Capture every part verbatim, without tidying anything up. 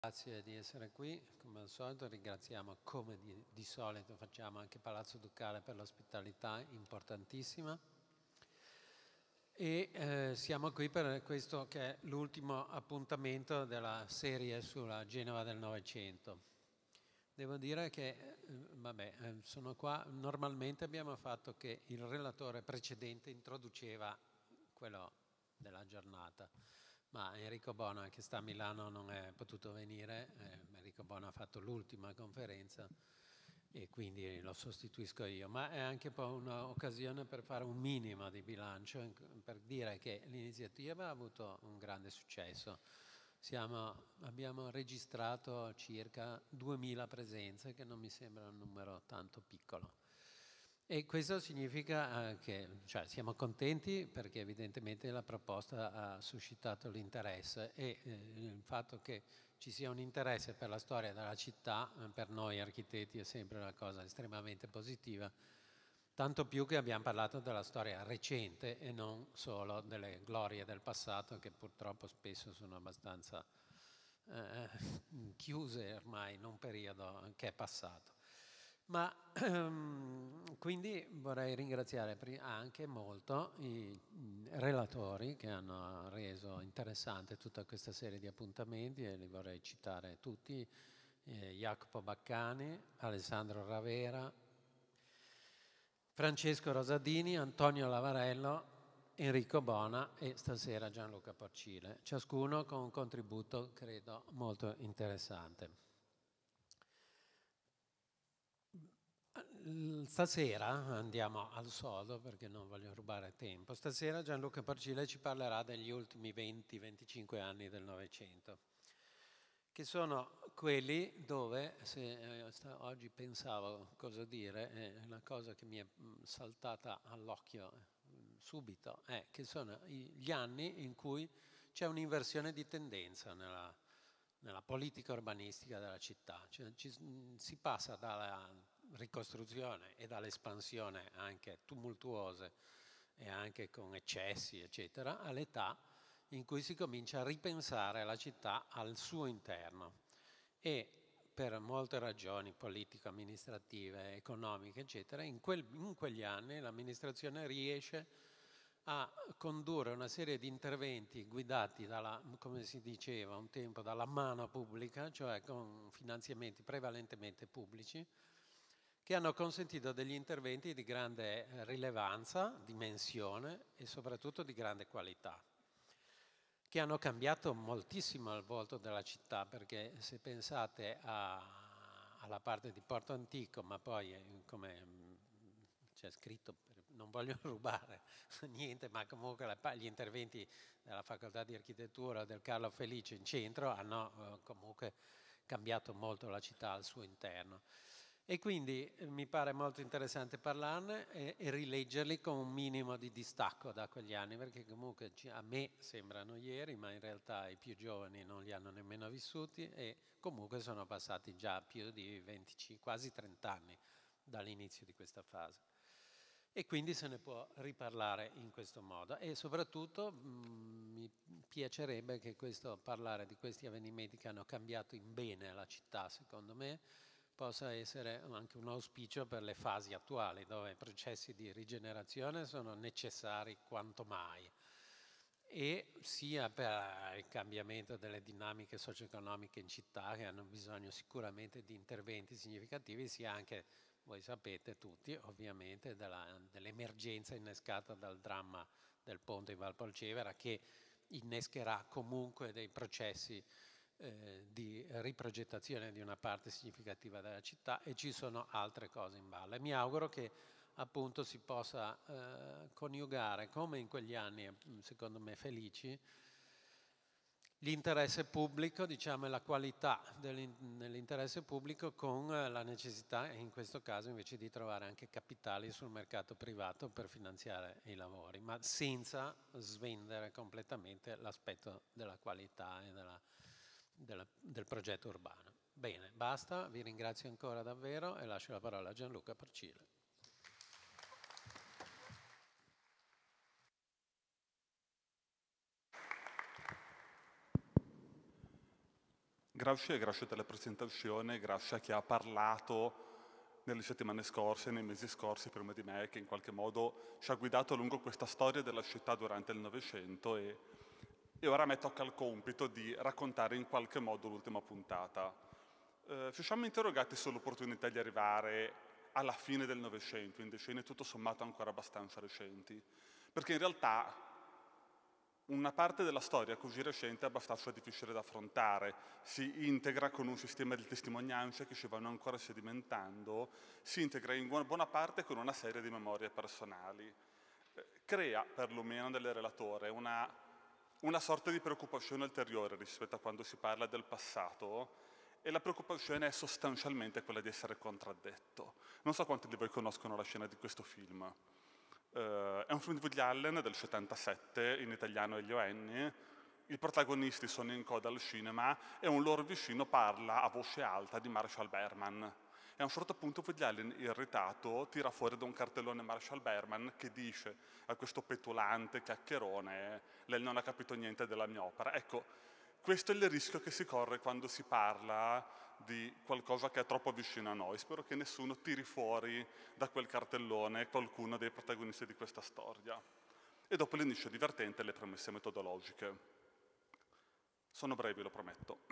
Grazie di essere qui, come al solito ringraziamo, come di, di solito facciamo, anche Palazzo Ducale per l'ospitalità importantissima. E eh, siamo qui per questo che è l'ultimo appuntamento della serie sulla Genova del Novecento. Devo dire che, eh, vabbè, eh, sono qua, normalmente abbiamo fatto che il relatore precedente introduceva quello della giornata, ma Enrico Bona, che sta a Milano, non è potuto venire. eh, Enrico Bona ha fatto l'ultima conferenza e quindi lo sostituisco io, ma è anche un po' un'occasione per fare un minimo di bilancio, per dire che l'iniziativa ha avuto un grande successo. Siamo, abbiamo registrato circa duemila presenze, che non mi sembra un numero tanto piccolo. E questo significa eh, che cioè, siamo contenti perché evidentemente la proposta ha suscitato l'interesse e eh, il fatto che ci sia un interesse per la storia della città, eh, per noi architetti è sempre una cosa estremamente positiva, tanto più che abbiamo parlato della storia recente e non solo delle glorie del passato, che purtroppo spesso sono abbastanza eh, chiuse ormai in un periodo che è passato. Ma ehm, quindi vorrei ringraziare anche molto i relatori che hanno reso interessante tutta questa serie di appuntamenti, e li vorrei citare tutti: eh, Jacopo Baccani, Alessandro Ravera, Francesco Rosadini, Antonio Lavarello, Enrico Bona e stasera Gianluca Porcile, ciascuno con un contributo credo molto interessante. Stasera andiamo al sodo perché non voglio rubare tempo. Stasera Gianluca Porcile ci parlerà degli ultimi venti venticinque anni del Novecento, che sono quelli dove, se eh, oggi pensavo cosa dire, eh, la cosa che mi è saltata all'occhio eh, subito è che sono gli anni in cui c'è un'inversione di tendenza nella, nella politica urbanistica della città. Cioè, ci, si passa dalla ricostruzione e dall'espansione anche tumultuose e anche con eccessi, eccetera, all'età in cui si comincia a ripensare la città al suo interno. E per molte ragioni politico-amministrative, economiche, eccetera, in, quel, in quegli anni l'amministrazione riesce a condurre una serie di interventi guidati dalla, come si diceva un tempo, dalla mano pubblica, cioè con finanziamenti prevalentemente pubblici, che hanno consentito degli interventi di grande rilevanza, dimensione e soprattutto di grande qualità, che hanno cambiato moltissimo il volto della città, perché se pensate a, alla parte di Porto Antico, ma poi come c'è scritto, non voglio rubare niente, ma comunque gli interventi della facoltà di architettura del Carlo Felice in centro hanno eh, comunque cambiato molto la città al suo interno. E quindi eh, mi pare molto interessante parlarne e, e rileggerli con un minimo di distacco da quegli anni, perché comunque a me sembrano ieri, ma in realtà i più giovani non li hanno nemmeno vissuti e comunque sono passati già più di venticinque, quasi trenta anni dall'inizio di questa fase. E quindi se ne può riparlare in questo modo e soprattutto mh, mi piacerebbe che questo, parlare di questi avvenimenti che hanno cambiato in bene la città, secondo me, possa essere anche un auspicio per le fasi attuali, dove i processi di rigenerazione sono necessari quanto mai, e sia per il cambiamento delle dinamiche socio-economiche in città, che hanno bisogno sicuramente di interventi significativi, sia anche, voi sapete tutti ovviamente, dell'emergenza innescata dal dramma del ponte in Valpolcevera, che innescherà comunque dei processi eh, di riprogettazione di una parte significativa della città, e ci sono altre cose in ballo. E mi auguro che appunto si possa eh, coniugare, come in quegli anni secondo me felici, l'interesse pubblico, diciamo, e la qualità dell'interesse pubblico con la necessità, in questo caso invece, di trovare anche capitali sul mercato privato per finanziare i lavori, ma senza svendere completamente l'aspetto della qualità e della, della, del progetto urbano. Bene, basta, vi ringrazio ancora davvero e lascio la parola a Gianluca Porcile. Grazie, grazie della presentazione, grazie a chi ha parlato nelle settimane scorse, nei mesi scorsi prima di me, che in qualche modo ci ha guidato lungo questa storia della città durante il Novecento e, e ora a me tocca il compito di raccontare in qualche modo l'ultima puntata. Eh, ci siamo interrogati sull'opportunità di arrivare alla fine del Novecento, in decenni tutto sommato ancora abbastanza recenti, perché in realtà una parte della storia così recente è abbastanza difficile da affrontare, si integra con un sistema di testimonianze che ci vanno ancora sedimentando, si integra in buona parte con una serie di memorie personali. Crea, perlomeno nel relatore, una, una sorta di preoccupazione ulteriore rispetto a quando si parla del passato, e la preoccupazione è sostanzialmente quella di essere contraddetto. Non so quanti di voi conoscono la scena di questo film. Uh, è un film di Woody Allen del settantasette, in italiano Elio Enni. I protagonisti sono in coda al cinema e un loro vicino parla a voce alta di Marshall Berman. E a un certo punto Woody Allen, irritato, tira fuori da un cartellone Marshall Berman che dice a questo petulante chiacchierone: lei non ha capito niente della mia opera. Ecco, questo è il rischio che si corre quando si parla di qualcosa che è troppo vicino a noi. Spero che nessuno tiri fuori da quel cartellone qualcuno dei protagonisti di questa storia. E dopo l'inizio divertente e le premesse metodologiche. Sono brevi, lo prometto.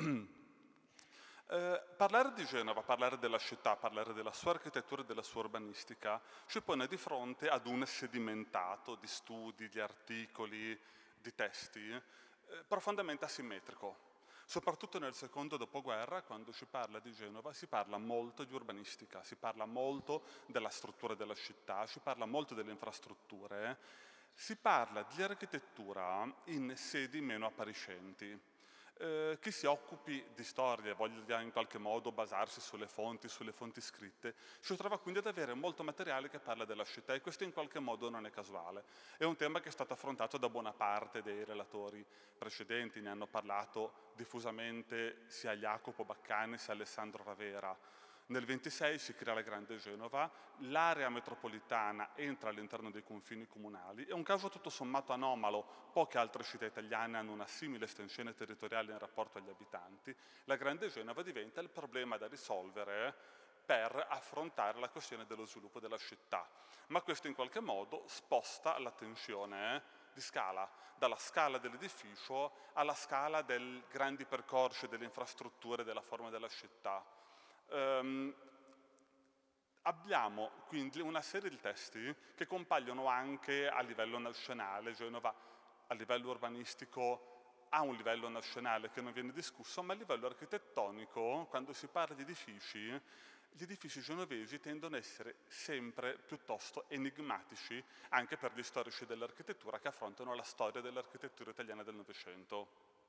eh, parlare di Genova, parlare della città, parlare della sua architettura e della sua urbanistica ci pone di fronte ad un sedimentato di studi, di articoli, di testi eh, profondamente asimmetrico. Soprattutto nel secondo dopoguerra, quando si parla di Genova, si parla molto di urbanistica, si parla molto della struttura della città, si parla molto delle infrastrutture, si parla di architettura in sedi meno appariscenti. Eh, chi si occupi di storia e voglia in qualche modo basarsi sulle fonti, sulle fonti scritte, si trova quindi ad avere molto materiale che parla della città, e questo in qualche modo non è casuale. È un tema che è stato affrontato da buona parte dei relatori precedenti, ne hanno parlato diffusamente sia Jacopo Baccani sia Alessandro Ravera. Nel ventisei si crea la Grande Genova, l'area metropolitana entra all'interno dei confini comunali. È un caso tutto sommato anomalo, poche altre città italiane hanno una simile estensione territoriale in rapporto agli abitanti. La Grande Genova diventa il problema da risolvere per affrontare la questione dello sviluppo della città. Ma questo in qualche modo sposta l'attenzione di scala, dalla scala dell'edificio alla scala dei grandi percorsi, delle infrastrutture, della forma della città. Um, abbiamo quindi una serie di testi che compaiono anche a livello nazionale. Genova a livello urbanistico ha un livello nazionale che non viene discusso, ma a livello architettonico, quando si parla di edifici, gli edifici genovesi tendono ad essere sempre piuttosto enigmatici, anche per gli storici dell'architettura che affrontano la storia dell'architettura italiana del Novecento.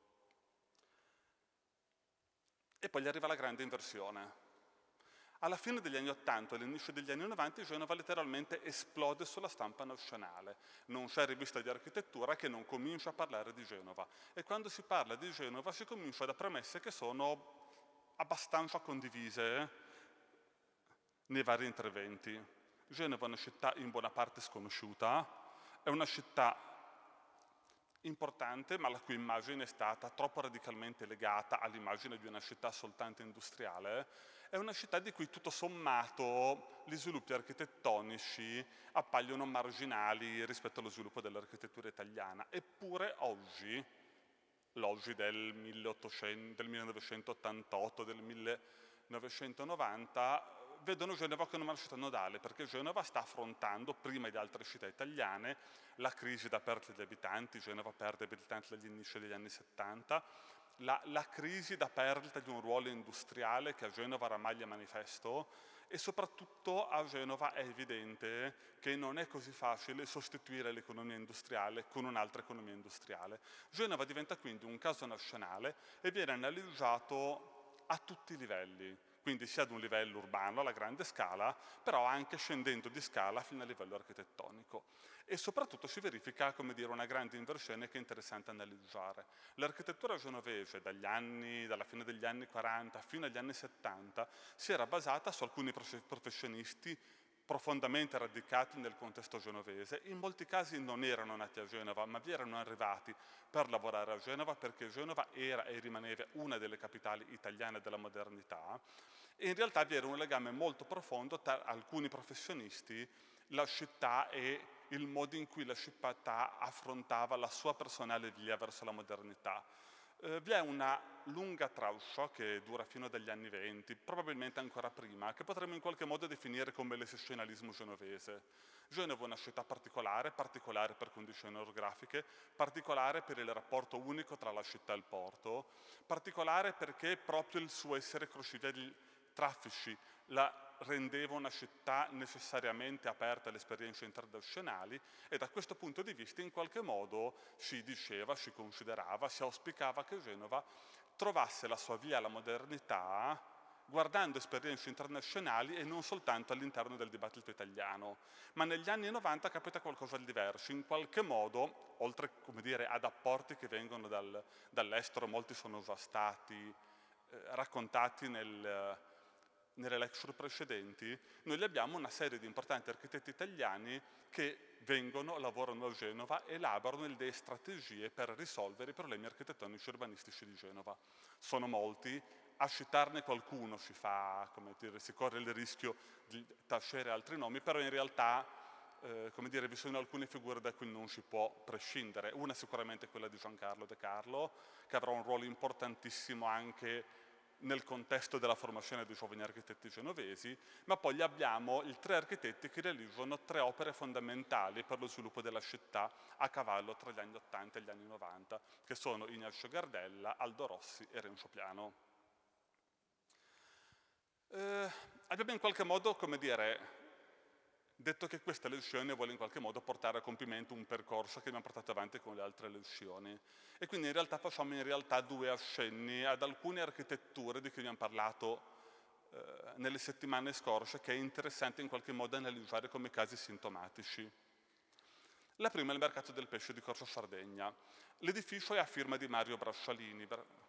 E poi gli arriva la grande inversione. Alla fine degli anni Ottanta e all'inizio degli anni Novanta Genova letteralmente esplode sulla stampa nazionale. Non c'è rivista di architettura che non comincia a parlare di Genova. E quando si parla di Genova si comincia da premesse che sono abbastanza condivise nei vari interventi. Genova è una città in buona parte sconosciuta, è una città importante, ma la cui immagine è stata troppo radicalmente legata all'immagine di una città soltanto industriale. È una città di cui tutto sommato gli sviluppi architettonici appaiono marginali rispetto allo sviluppo dell'architettura italiana. Eppure oggi, l'oggi del, del millenovecentottantotto, del millenovecentonovanta, vedono Genova come una città nodale, perché Genova sta affrontando, prima di altre città italiane, la crisi da perdita di abitanti. Genova perde abitanti dagli inizi degli anni settanta, la, la crisi da perdita di un ruolo industriale che a Genova oramai è manifesto, e soprattutto a Genova è evidente che non è così facile sostituire l'economia industriale con un'altra economia industriale. Genova diventa quindi un caso nazionale e viene analizzato a tutti i livelli, quindi sia ad un livello urbano, alla grande scala, però anche scendendo di scala fino a livello architettonico. E soprattutto si verifica, come dire, una grande inversione che è interessante analizzare. L'architettura genovese dagli anni, dalla fine degli anni quaranta fino agli anni settanta si era basata su alcuni professionisti profondamente radicati nel contesto genovese, in molti casi non erano nati a Genova, ma vi erano arrivati per lavorare a Genova, perché Genova era e rimaneva una delle capitali italiane della modernità, e in realtà vi era un legame molto profondo tra alcuni professionisti, la città e il modo in cui la città affrontava la sua personale via verso la modernità. Eh, vi è una lunga traccia che dura fino agli anni venti, probabilmente ancora prima, che potremmo in qualche modo definire come l'esessionalismo genovese. Genova è una città particolare, particolare per condizioni orografiche, particolare per il rapporto unico tra la città e il porto, particolare perché proprio il suo essere crocevia di traffici la rendeva una città necessariamente aperta alle esperienze internazionali, e da questo punto di vista in qualche modo si diceva, si considerava, si auspicava che Genova trovasse la sua via alla modernità guardando esperienze internazionali e non soltanto all'interno del dibattito italiano. Ma negli anni novanta capita qualcosa di diverso, in qualche modo, oltre, come dire, ad apporti che vengono dal, dall'estero, molti sono già stati eh, raccontati nel nelle lecture precedenti, noi abbiamo una serie di importanti architetti italiani che vengono, lavorano a Genova, elaborano delle strategie per risolvere i problemi architettonici e urbanistici di Genova. Sono molti, a citarne qualcuno si fa, come dire, si corre il rischio di tacere altri nomi, però in realtà eh, come dire, vi sono alcune figure da cui non si può prescindere. Una è sicuramente quella di Giancarlo De Carlo, che avrà un ruolo importantissimo anche nel contesto della formazione dei giovani architetti genovesi, ma poi abbiamo i tre architetti che realizzano tre opere fondamentali per lo sviluppo della città a cavallo tra gli anni ottanta e gli anni novanta, che sono Ignazio Gardella, Aldo Rossi e Renzo Piano. Eh, abbiamo in qualche modo, come dire, detto che questa lezione vuole in qualche modo portare a compimento un percorso che abbiamo portato avanti con le altre lezioni. E quindi in realtà facciamo in realtà due accenni ad alcune architetture di cui abbiamo parlato eh, nelle settimane scorse, che è interessante in qualche modo analizzare come casi sintomatici. La prima è il mercato del pesce di Corso Sardegna. L'edificio è a firma di Mario Brascialini.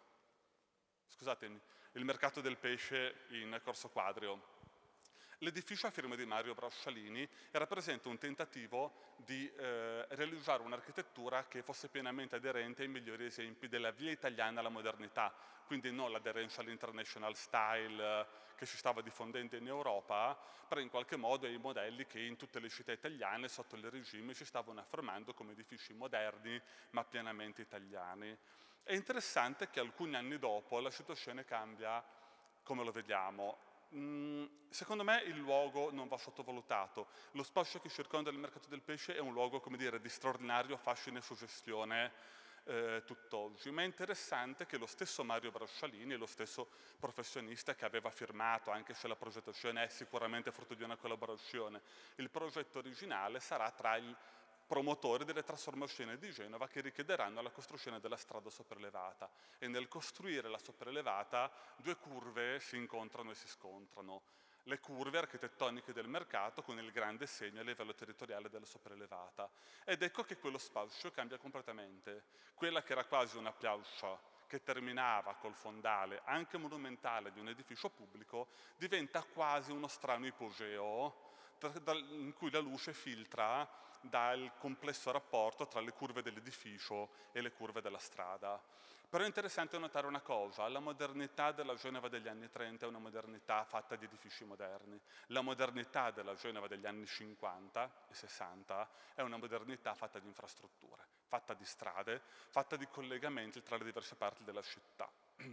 Scusatemi, il mercato del pesce in Corso Quadrio. L'edificio a firma di Mario Brascialini rappresenta un tentativo di eh, realizzare un'architettura che fosse pienamente aderente ai migliori esempi della via italiana alla modernità, quindi non l'aderenza all'international style eh, che si stava diffondendo in Europa, però in qualche modo ai modelli che in tutte le città italiane sotto il regime si stavano affermando come edifici moderni ma pienamente italiani. È interessante che alcuni anni dopo la situazione cambia, come lo vediamo. Secondo me il luogo non va sottovalutato. Lo spazio che circonda il mercato del pesce è un luogo, come dire, di straordinario fascino e suggestione eh, tutt'oggi, ma è interessante che lo stesso Mario Brascialini, lo stesso professionista che aveva firmato, anche se la progettazione è sicuramente frutto di una collaborazione, il progetto originale sarà tra i promotori delle trasformazioni di Genova che richiederanno la costruzione della strada sopraelevata, e nel costruire la sopraelevata due curve si incontrano e si scontrano. Le curve architettoniche del mercato con il grande segno a livello territoriale della sopraelevata. Ed ecco che quello spazio cambia completamente. Quella che era quasi una piazza che terminava col fondale, anche monumentale, di un edificio pubblico, diventa quasi uno strano ipogeo in cui la luce filtra dal complesso rapporto tra le curve dell'edificio e le curve della strada. Però è interessante notare una cosa: la modernità della Genova degli anni trenta è una modernità fatta di edifici moderni. La modernità della Genova degli anni cinquanta e sessanta è una modernità fatta di infrastrutture, fatta di strade, fatta di collegamenti tra le diverse parti della città.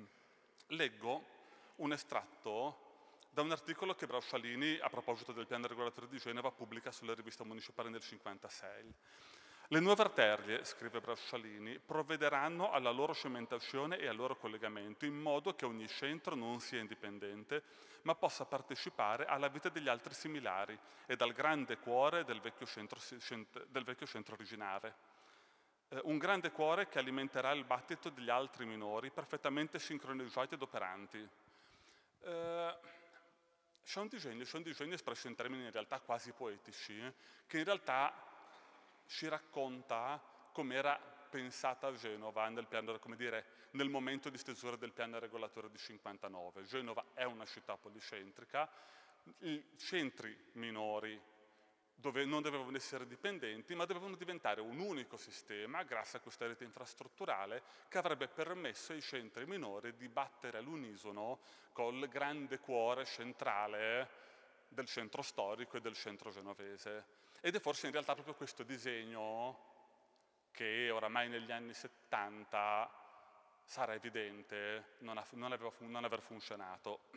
Leggo un estratto da un articolo che Brascialini, a proposito del piano regolatore di Genova, pubblica sulla rivista municipale nel cinquantasei. Le nuove arterie, scrive Brascialini, provvederanno alla loro cementazione e al loro collegamento in modo che ogni centro non sia indipendente, ma possa partecipare alla vita degli altri similari e dal grande cuore del vecchio centro, del vecchio centro originale. Eh, un grande cuore che alimenterà il battito degli altri minori perfettamente sincronizzati ed operanti. Eh, C'è un disegno, c'è un disegno espresso in termini in realtà quasi poetici, eh, che in realtà ci racconta come era pensata Genova nel, piano, come dire, nel momento di stesura del piano regolatore di cinquantanove. Genova è una città policentrica, i centri minori dove non dovevano essere dipendenti, ma dovevano diventare un unico sistema, grazie a questa rete infrastrutturale, che avrebbe permesso ai centri minori di battere all'unisono col grande cuore centrale del centro storico e del centro genovese. Ed è forse in realtà proprio questo disegno che oramai negli anni settanta sarà evidente non, ha, non, aveva, non aver funzionato.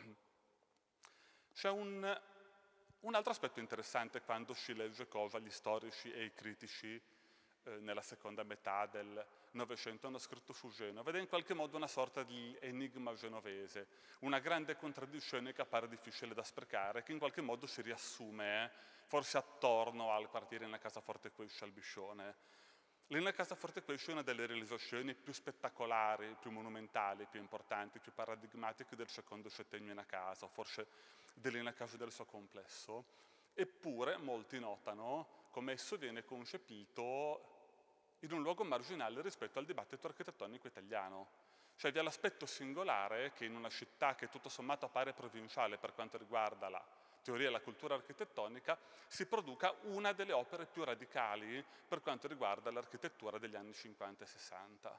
C'è un, un altro aspetto interessante quando si legge cosa gli storici e i critici eh, nella seconda metà del Novecento hanno scritto su Genova, ed è in qualche modo una sorta di enigma genovese, una grande contraddizione che appare difficile da sprecare, che in qualche modo si riassume eh, forse attorno al quartiere nella Casaforte Quisce al Biscione. Lì nella Casaforte Quisce è una delle realizzazioni più spettacolari, più monumentali, più importanti, più paradigmatiche del secondo settennio in casa, forse dell'Ina Casa del suo complesso. Eppure molti notano come esso viene concepito in un luogo marginale rispetto al dibattito architettonico italiano. Cioè vi è l'aspetto singolare che in una città che tutto sommato appare provinciale per quanto riguarda la teoria e la cultura architettonica, si produca una delle opere più radicali per quanto riguarda l'architettura degli anni cinquanta e sessanta.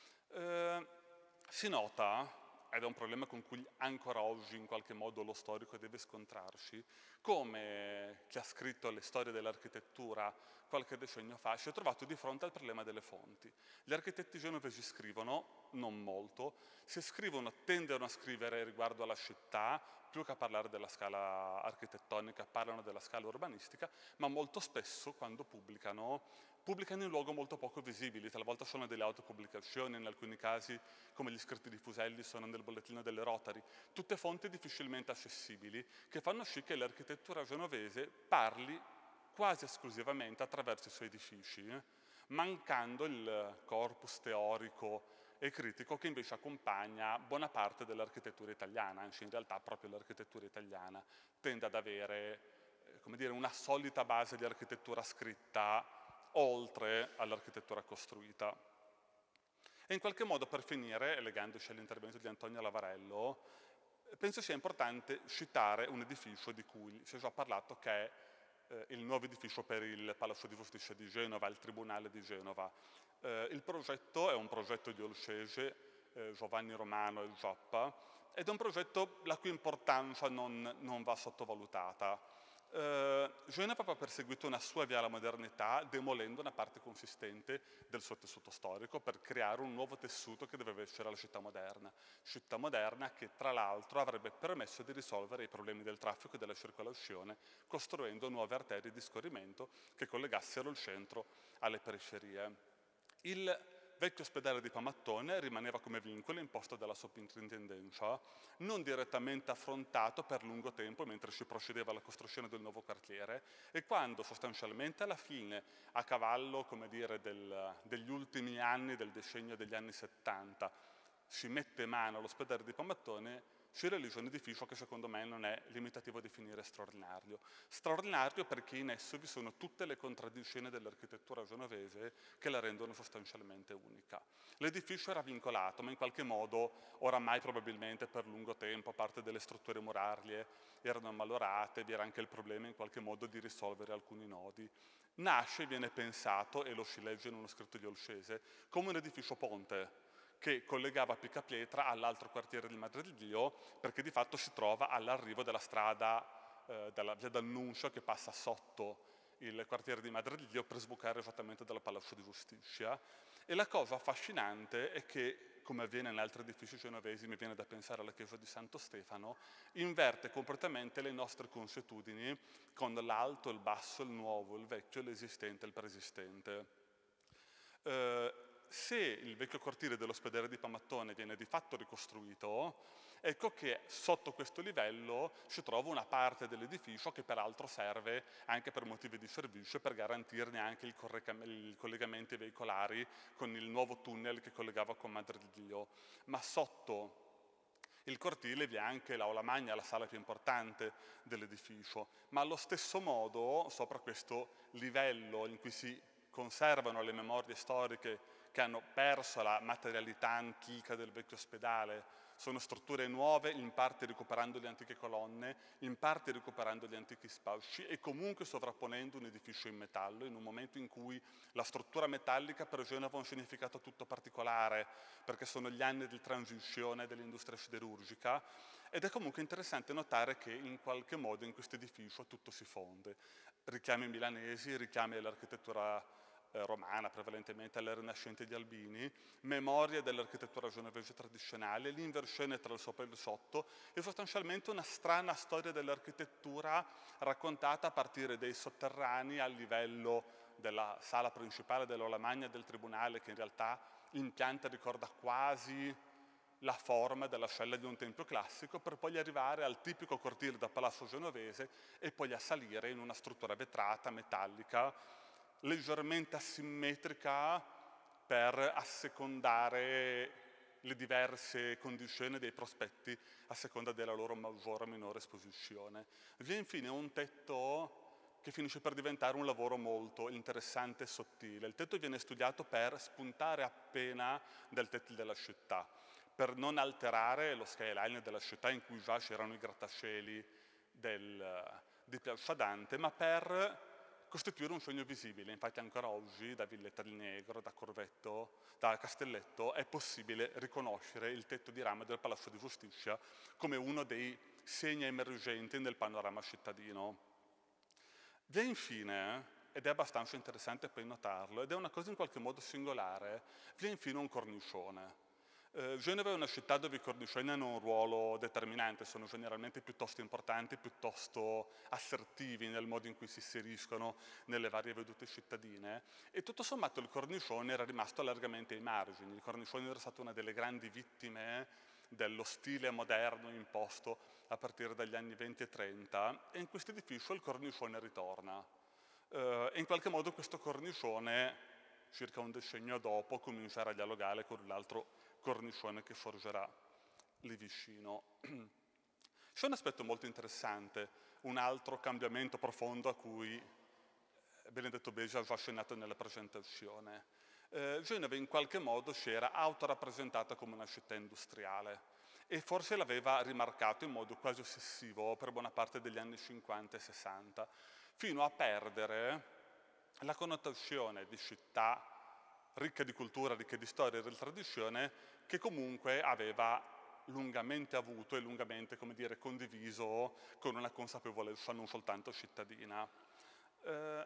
Eh, si nota, ed è un problema con cui ancora oggi in qualche modo lo storico deve scontrarsi, come chi ha scritto le storie dell'architettura qualche decennio fa si è trovato di fronte al problema delle fonti. Gli architetti genovesi scrivono, non molto, se scrivono tendono a scrivere riguardo alla città, più che a parlare della scala architettonica, parlano della scala urbanistica, ma molto spesso quando pubblicano, pubblicano in luoghi molto poco visibili, talvolta sono delle autopubblicazioni, in alcuni casi, come gli scritti di Fuselli, sono nel bollettino delle Rotary, tutte fonti difficilmente accessibili, che fanno sì che l'architettura genovese parli quasi esclusivamente attraverso i suoi edifici, eh, mancando il corpus teorico e critico che invece accompagna buona parte dell'architettura italiana, anzi in realtà proprio l'architettura italiana tende ad avere eh, come dire, una solida base di architettura scritta oltre all'architettura costruita. E in qualche modo per finire, legandoci all'intervento di Antonio Lavarello, penso sia importante citare un edificio di cui si è già parlato, che è eh, il nuovo edificio per il Palazzo di Giustizia di Genova, il Tribunale di Genova. Eh, il progetto è un progetto di Olcese, eh, Giovanni Romano e Gioppa, ed è un progetto la cui importanza non, non va sottovalutata. Eh, Genova aveva perseguito una sua via alla modernità demolendo una parte consistente del suo tessuto storico per creare un nuovo tessuto che doveva essere la città moderna. Città moderna che tra l'altro avrebbe permesso di risolvere i problemi del traffico e della circolazione costruendo nuove arterie di scorrimento che collegassero il centro alle periferie. Il vecchio ospedale di Pamattone rimaneva come vincolo imposto dalla soprintendenza, non direttamente affrontato per lungo tempo mentre si procedeva alla costruzione del nuovo quartiere, e quando sostanzialmente alla fine, a cavallo come dire, del, degli ultimi anni del decennio degli anni settanta, si mette mano all'ospedale di Pamattone, si realizza un edificio che secondo me non è limitativo a definire straordinario. Straordinario perché in esso vi sono tutte le contraddizioni dell'architettura genovese che la rendono sostanzialmente unica. L'edificio era vincolato, ma in qualche modo, oramai probabilmente per lungo tempo, parte delle strutture murarie erano ammalorate, vi era anche il problema in qualche modo di risolvere alcuni nodi. Nasce, viene pensato, e lo si legge in uno scritto di Olcese, come un edificio ponte, che collegava Picapietra all'altro quartiere di Madriglio, perché di fatto si trova all'arrivo della strada eh, della via d'Annunzio che passa sotto il quartiere di Madriglio per sbucare esattamente dal Palazzo di Giustizia. E la cosa affascinante è che, come avviene in altri edifici genovesi, mi viene da pensare alla chiesa di Santo Stefano, inverte completamente le nostre consuetudini con l'alto, il basso, il nuovo, il vecchio, l'esistente e il preesistente. Eh, Se il vecchio cortile dell'ospedale di Pamattone viene di fatto ricostruito, ecco che sotto questo livello si trova una parte dell'edificio che peraltro serve anche per motivi di servizio, per garantirne anche i collegamenti veicolari con il nuovo tunnel che collegava con Madriglio. Ma sotto il cortile vi è anche l'Aula Magna, la sala più importante dell'edificio, ma allo stesso modo, sopra questo livello in cui si conservano le memorie storiche che hanno perso la materialità antica del vecchio ospedale, Sono strutture nuove, in parte recuperando le antiche colonne, in parte recuperando gli antichi spalci e comunque sovrapponendo un edificio in metallo, in un momento in cui la struttura metallica per Genova ha un significato tutto particolare, perché sono gli anni di transizione dell'industria siderurgica, ed è comunque interessante notare che in qualche modo in questo edificio tutto si fonde. Richiami milanesi, richiami all'architettura romana, prevalentemente alle rinascenti di Albini, memorie dell'architettura genovese tradizionale, l'inversione tra il sopra e il sotto e sostanzialmente una strana storia dell'architettura raccontata a partire dei sotterranei al livello della sala principale dell'Aula Magna del Tribunale, che in realtà l'impianto ricorda quasi la forma della cella di un tempio classico, per poi arrivare al tipico cortile da palazzo genovese e poi a salire in una struttura vetrata, metallica, leggermente asimmetrica per assecondare le diverse condizioni dei prospetti a seconda della loro maggiore o minore esposizione. Vi è infine un tetto che finisce per diventare un lavoro molto interessante e sottile. Il tetto viene studiato per spuntare appena dal tetto della città, per non alterare lo skyline della città in cui già c'erano i grattacieli del, di Piazza Dante, ma per costituire un sogno visibile. Infatti ancora oggi da Villetta del Negro, da Corvetto, da Castelletto è possibile riconoscere il tetto di rame del Palazzo di Giustizia come uno dei segni emergenti nel panorama cittadino. Vi è infine, ed è abbastanza interessante poi notarlo, ed è una cosa in qualche modo singolare, vi è infine un cornicione. Eh, Genova è una città dove i cornicioni hanno un ruolo determinante, sono generalmente piuttosto importanti, piuttosto assertivi nel modo in cui si inseriscono nelle varie vedute cittadine, e tutto sommato il cornicione era rimasto largamente ai margini. Il cornicione era stato una delle grandi vittime dello stile moderno imposto a partire dagli anni venti e trenta, e in questo edificio il cornicione ritorna. Eh, e in qualche modo questo cornicione, circa un decennio dopo, comincerà a dialogare con l'altro cornicione che sorgerà lì vicino. C'è un aspetto molto interessante, un altro cambiamento profondo a cui Benedetto Besi ha già accennato nella presentazione. Eh, Genova in qualche modo si era autorappresentata come una città industriale e forse l'aveva rimarcato in modo quasi ossessivo per buona parte degli anni cinquanta e sessanta, fino a perdere la connotazione di città ricca di cultura, ricca di storia e di tradizione, che comunque aveva lungamente avuto e lungamente, come dire, condiviso con una consapevolezza non soltanto cittadina. Eh,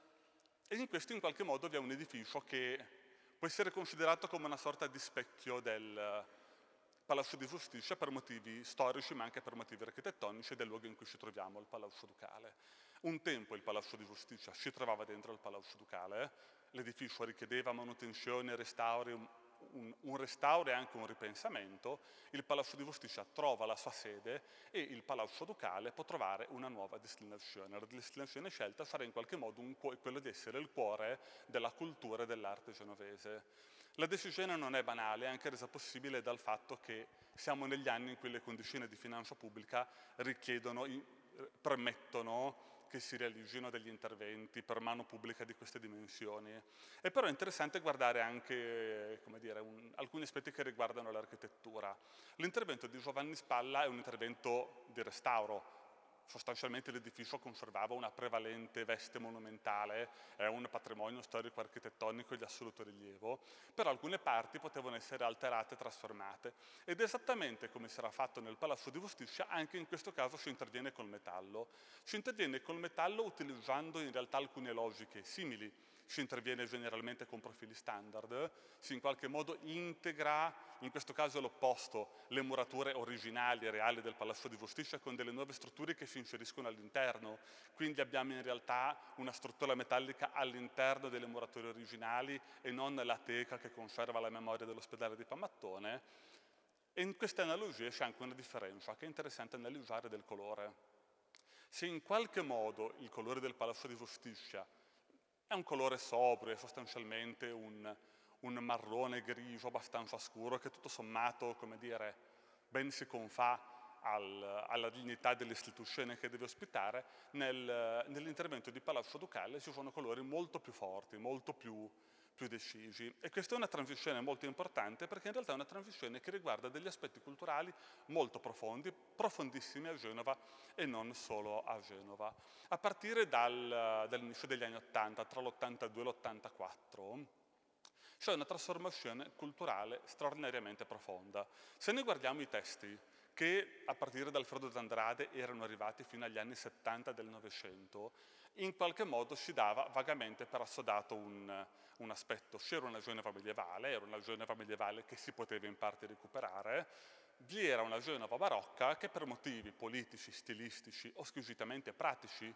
e in questo in qualche modo vi è un edificio che può essere considerato come una sorta di specchio del Palazzo di Giustizia per motivi storici ma anche per motivi architettonici del luogo in cui ci troviamo, il Palazzo Ducale. Un tempo il Palazzo di Giustizia si trovava dentro il Palazzo Ducale, l'edificio richiedeva manutenzione, restauri, un, un, un restauro e anche un ripensamento. Il Palazzo di Giustizia trova la sua sede e il Palazzo Ducale può trovare una nuova destinazione. La destinazione scelta sarà in qualche modo un, quello di essere il cuore della cultura e dell'arte genovese. La decisione non è banale, è anche resa possibile dal fatto che siamo negli anni in cui le condizioni di finanza pubblica richiedono, permettono che si realizzino degli interventi per mano pubblica di queste dimensioni. È però interessante guardare anche, come dire, un, alcuni aspetti che riguardano l'architettura. L'intervento di Giovanni Spalla è un intervento di restauro. Sostanzialmente l'edificio conservava una prevalente veste monumentale, è un patrimonio storico-architettonico di assoluto rilievo, però alcune parti potevano essere alterate e trasformate. Ed esattamente come si era fatto nel Palazzo di Giustizia, anche in questo caso si interviene col metallo. Si interviene col metallo utilizzando in realtà alcune logiche simili. Si interviene generalmente con profili standard, si in qualche modo integra, in questo caso l'opposto, le murature originali e reali del Palazzo di Giustizia con delle nuove strutture che si inseriscono all'interno. Quindi abbiamo in realtà una struttura metallica all'interno delle murature originali e non la teca che conserva la memoria dell'ospedale di Pamattone. E in queste analogie c'è anche una differenza che è interessante analizzare del colore. Se in qualche modo il colore del Palazzo di Giustizia è un colore sobrio, è sostanzialmente un, un marrone grigio abbastanza scuro che tutto sommato, come dire, ben si confà al, alla dignità dell'istituzione che deve ospitare. Nel, nell'intervento di Palazzo Ducale ci sono colori molto più forti, molto più, più decisi. E questa è una transizione molto importante perché in realtà è una transizione che riguarda degli aspetti culturali molto profondi, profondissimi a Genova e non solo a Genova. A partire dal, dall'inizio degli anni Ottanta, tra l'ottantadue e l'ottantaquattro, c'è una trasformazione culturale straordinariamente profonda. Se noi guardiamo i testi che a partire da Alfredo d'Andrade erano arrivati fino agli anni settanta del Novecento, in qualche modo si dava vagamente per assodato un, un aspetto. C'era una Genova medievale, era una Genova medievale che si poteva in parte recuperare, vi era una Genova barocca che per motivi politici, stilistici o squisitamente pratici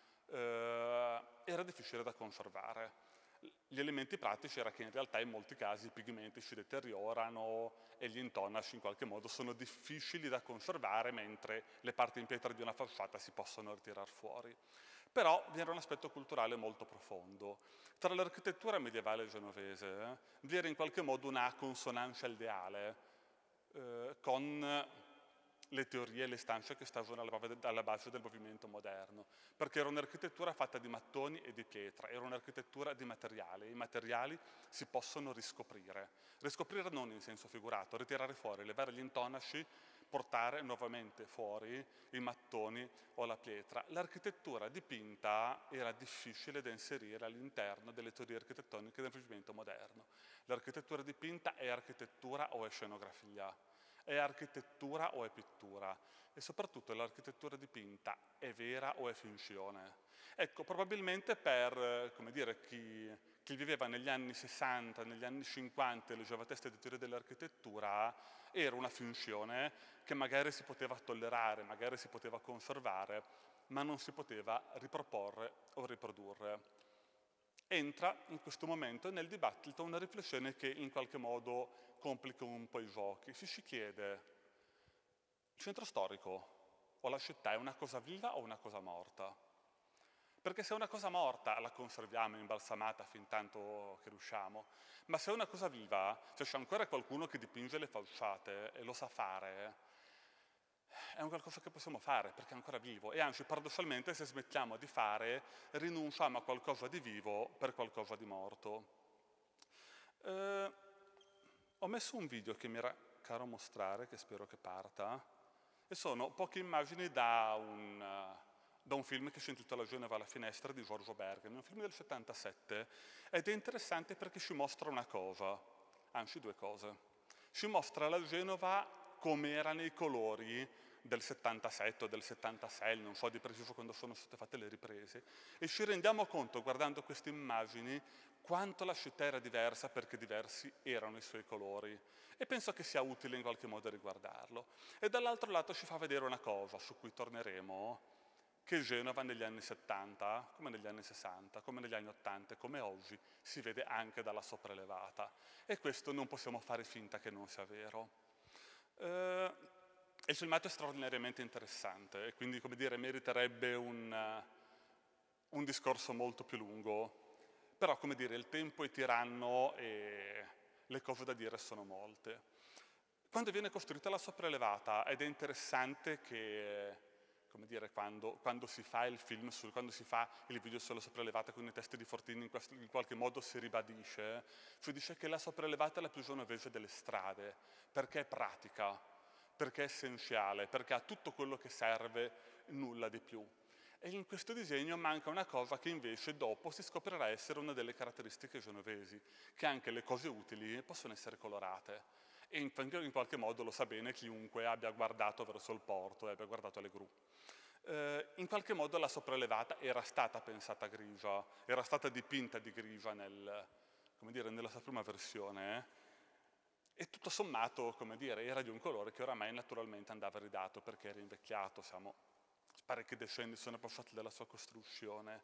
eh, era difficile da conservare. Gli elementi pratici era che in realtà in molti casi i pigmenti si deteriorano e gli intonaci in qualche modo sono difficili da conservare, mentre le parti in pietra di una facciata si possono ritirare fuori. Però vi era un aspetto culturale molto profondo. Tra l'architettura medievale genovese eh, vi era in qualche modo una consonanza ideale eh, con le teorie e le stanze che stavano alla base del movimento moderno, perché era un'architettura fatta di mattoni e di pietra, era un'architettura di materiali, i materiali si possono riscoprire, riscoprire non in senso figurato, ritirare fuori, levare gli intonaci, portare nuovamente fuori i mattoni o la pietra. L'architettura dipinta era difficile da inserire all'interno delle teorie architettoniche del movimento moderno. L'architettura dipinta è architettura o è scenografia? È architettura o è pittura? E soprattutto l'architettura dipinta è vera o è finzione? Ecco, probabilmente per, come dire, chi, chi viveva negli anni sessanta, negli anni cinquanta e leggeva teste di teoria dell'architettura, era una finzione che magari si poteva tollerare, magari si poteva conservare, ma non si poteva riproporre o riprodurre. Entra in questo momento nel dibattito una riflessione che in qualche modo complica un po' i giochi. Si si chiede, il centro storico o la città è una cosa viva o una cosa morta? Perché se è una cosa morta la conserviamo imbalsamata fin tanto che riusciamo, ma se è una cosa viva, cioè c'è ancora qualcuno che dipinge le facciate e lo sa fare, è un qualcosa che possiamo fare perché è ancora vivo e anzi paradossalmente se smettiamo di fare rinunciamo a qualcosa di vivo per qualcosa di morto. Eh, ho messo un video che mi era caro mostrare, che spero che parta, e sono poche immagini da un, uh, da un film che si intitola Genova alla finestra di Giorgio Bergami, un film del settantasette, ed è interessante perché ci mostra una cosa, anzi due cose. Ci mostra la Genova come era nei colori del settantasette o del settantasei, non so di preciso quando sono state fatte le riprese, e ci rendiamo conto, guardando queste immagini, quanto la città era diversa perché diversi erano i suoi colori. E penso che sia utile in qualche modo riguardarlo. E dall'altro lato ci fa vedere una cosa, su cui torneremo, che Genova negli anni settanta, come negli anni sessanta, come negli anni ottanta, come oggi, si vede anche dalla sopraelevata. E questo non possiamo fare finta che non sia vero. Eh, il filmato è straordinariamente interessante e quindi, come dire, meriterebbe un, uh, un discorso molto più lungo. Però, come dire, il tempo è tiranno e le cose da dire sono molte. Quando viene costruita la sopraelevata, ed è interessante che, come dire, quando, quando si fa il film, sul, quando si fa il video sulla sopraelevata con i testi di Fortini, in, questo, in qualche modo si ribadisce, si dice che la sopraelevata è la più genovese delle strade, perché è pratica, perché è essenziale, perché ha tutto quello che serve, nulla di più. E in questo disegno manca una cosa che invece dopo si scoprirà essere una delle caratteristiche genovesi, che anche le cose utili possono essere colorate. E in, in qualche modo lo sa bene chiunque abbia guardato verso il porto e abbia guardato le gru. Eh, in qualche modo la sopraelevata era stata pensata grigia, era stata dipinta di grigia nel, come dire, nella sua prima versione, eh? E tutto sommato, come dire, era di un colore che oramai naturalmente andava ridato perché era invecchiato, siamo parecchi decenni sono passati dalla sua costruzione.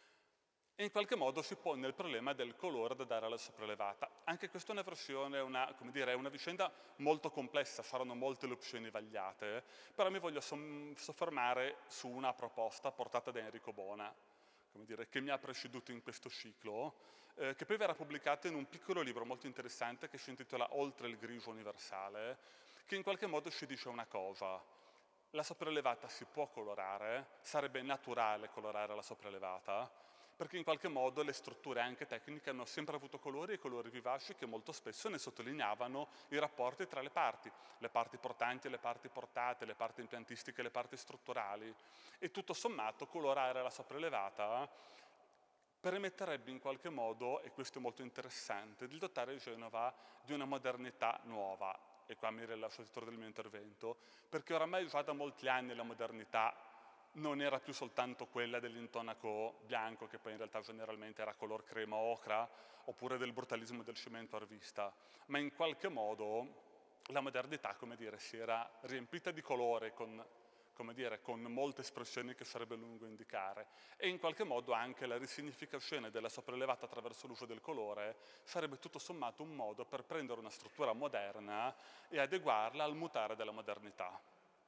E in qualche modo si pone il problema del colore da dare alla sopraelevata. Anche questa è una versione, una, come dire, è una vicenda molto complessa, saranno molte le opzioni vagliate, però mi voglio soffermare su una proposta portata da Enrico Bona, come dire, che mi ha preceduto in questo ciclo, eh, che poi verrà pubblicata in un piccolo libro molto interessante che si intitola Oltre il grigio universale, che in qualche modo ci dice una cosa. La sopraelevata si può colorare, sarebbe naturale colorare la sopraelevata, perché in qualche modo le strutture anche tecniche hanno sempre avuto colori e colori vivaci che molto spesso ne sottolineavano i rapporti tra le parti, le parti portanti e le parti portate, le parti impiantistiche e le parti strutturali, e tutto sommato colorare la sopraelevata permetterebbe in qualche modo, e questo è molto interessante, di dotare Genova di una modernità nuova. E qua mi rilascio il titolo del mio intervento, perché oramai già da molti anni la modernità non era più soltanto quella dell'intonaco bianco, che poi in realtà generalmente era color crema ocra, oppure del brutalismo del cemento a rivista, ma in qualche modo la modernità, come dire, si era riempita di colore con, come dire, con molte espressioni che sarebbe lungo indicare, e in qualche modo anche la risignificazione della sopraelevata attraverso l'uso del colore sarebbe tutto sommato un modo per prendere una struttura moderna e adeguarla al mutare della modernità.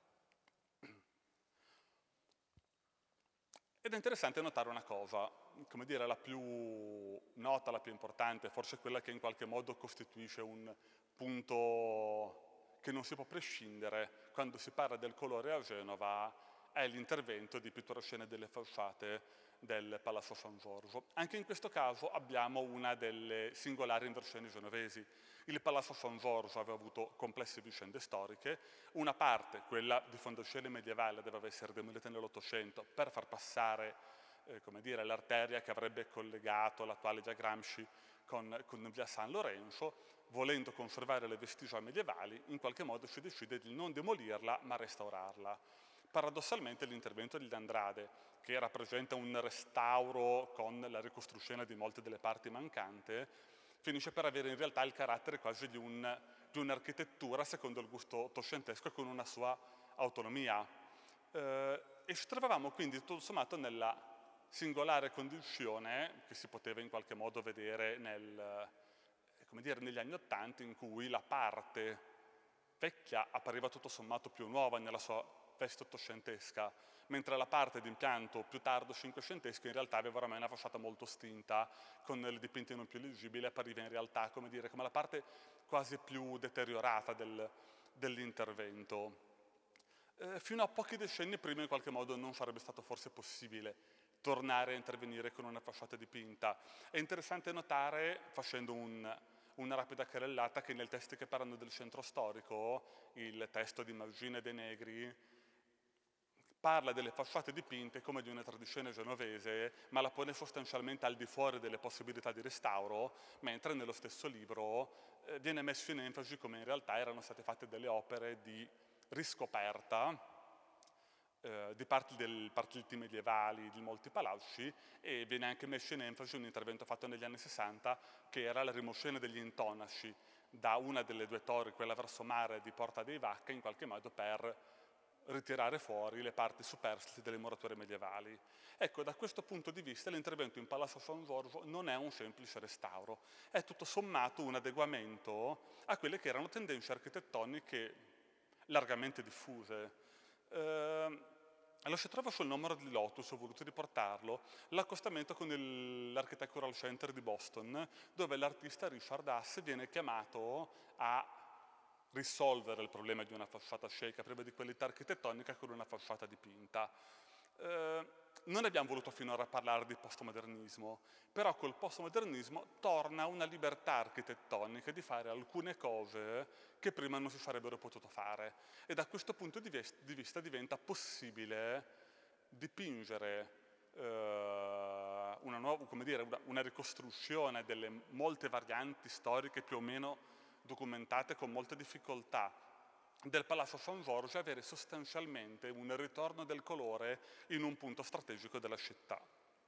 Ed è interessante notare una cosa, come dire, la più nota, la più importante, forse quella che in qualche modo costituisce un punto che non si può prescindere quando si parla del colore a Genova, è l'intervento di pitturoscene delle facciate del Palazzo San Giorgio. Anche in questo caso abbiamo una delle singolari inversioni genovesi. Il Palazzo San Giorgio aveva avuto complesse vicende storiche, una parte, quella di fondascelle medievale, doveva essere demolita nell'Ottocento per far passare eh, come dire, l'arteria che avrebbe collegato l'attuale via Gramsci con, con via San Lorenzo. Volendo conservare le vestigia medievali, in qualche modo si decide di non demolirla ma restaurarla. Paradossalmente l'intervento di D'Andrade, che rappresenta un restauro con la ricostruzione di molte delle parti mancanti, finisce per avere in realtà il carattere quasi di, un, di un'architettura secondo il gusto ottocentesco, con una sua autonomia. Eh, e ci trovavamo quindi tutto sommato nella singolare condizione che si poteva in qualche modo vedere nel, come dire, negli anni Ottanta, in cui la parte vecchia appariva tutto sommato più nuova nella sua veste ottocentesca, mentre la parte di impianto più tardo cinquecentesco in realtà aveva oramai una facciata molto stinta, con le dipinte non più leggibili, appariva in realtà, come dire, come la parte quasi più deteriorata del, dell'intervento. Eh, fino a pochi decenni prima in qualche modo non sarebbe stato forse possibile tornare a intervenire con una facciata dipinta. È interessante notare, facendo un, una rapida carrellata, che nel testo che parlano del centro storico, il testo di Margine De Negri, parla delle facciate dipinte come di una tradizione genovese, ma la pone sostanzialmente al di fuori delle possibilità di restauro, mentre nello stesso libro eh, viene messo in enfasi come in realtà erano state fatte delle opere di riscoperta eh, di parti del partiti medievali di molti palazzi, e viene anche messo in enfasi un intervento fatto negli anni sessanta, che era la rimozione degli intonaci da una delle due torri, quella verso mare di Porta dei Vacca, in qualche modo per ritirare fuori le parti superstiti delle murature medievali. Ecco, da questo punto di vista l'intervento in Palazzo San Giorgio non è un semplice restauro, è tutto sommato un adeguamento a quelle che erano tendenze architettoniche largamente diffuse. Eh, lo si trova sul numero di Lotus, ho voluto riportarlo, l'accostamento con l'Architectural Center di Boston, dove l'artista Richard Haas viene chiamato a risolvere il problema di una facciata cieca, priva di qualità architettonica, con una facciata dipinta. Eh, non abbiamo voluto finora parlare di postmodernismo, però col postmodernismo torna una libertà architettonica di fare alcune cose che prima non si sarebbero potuto fare, e da questo punto di vista diventa possibile dipingere eh, una, nuova, come dire, una, una ricostruzione delle molte varianti storiche più o meno documentate con molte difficoltà del Palazzo San Giorgio, e avere sostanzialmente un ritorno del colore in un punto strategico della città.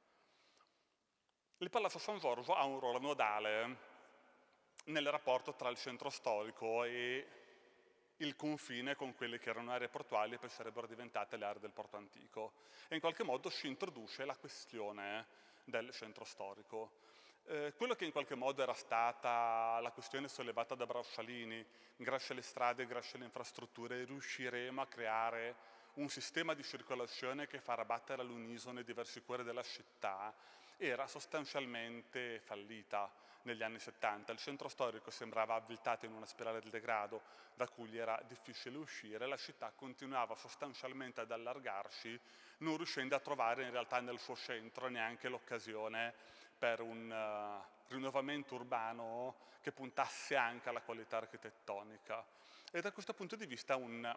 Il Palazzo San Giorgio ha un ruolo nodale nel rapporto tra il centro storico e il confine con quelle che erano aree portuali e poi sarebbero diventate le aree del porto antico, e in qualche modo si introduce la questione del centro storico. Eh, quello che in qualche modo era stata la questione sollevata da Braccialini, grazie alle strade, grazie alle infrastrutture, riusciremo a creare un sistema di circolazione che farà battere all'unisono i diversi cuori della città, era sostanzialmente fallita. negli anni settanta. Il centro storico sembrava avviltato in una spirale del degrado da cui gli era difficile uscire, la città continuava sostanzialmente ad allargarsi, non riuscendo a trovare in realtà nel suo centro neanche l'occasione per un uh, rinnovamento urbano che puntasse anche alla qualità architettonica. E da questo punto di vista un,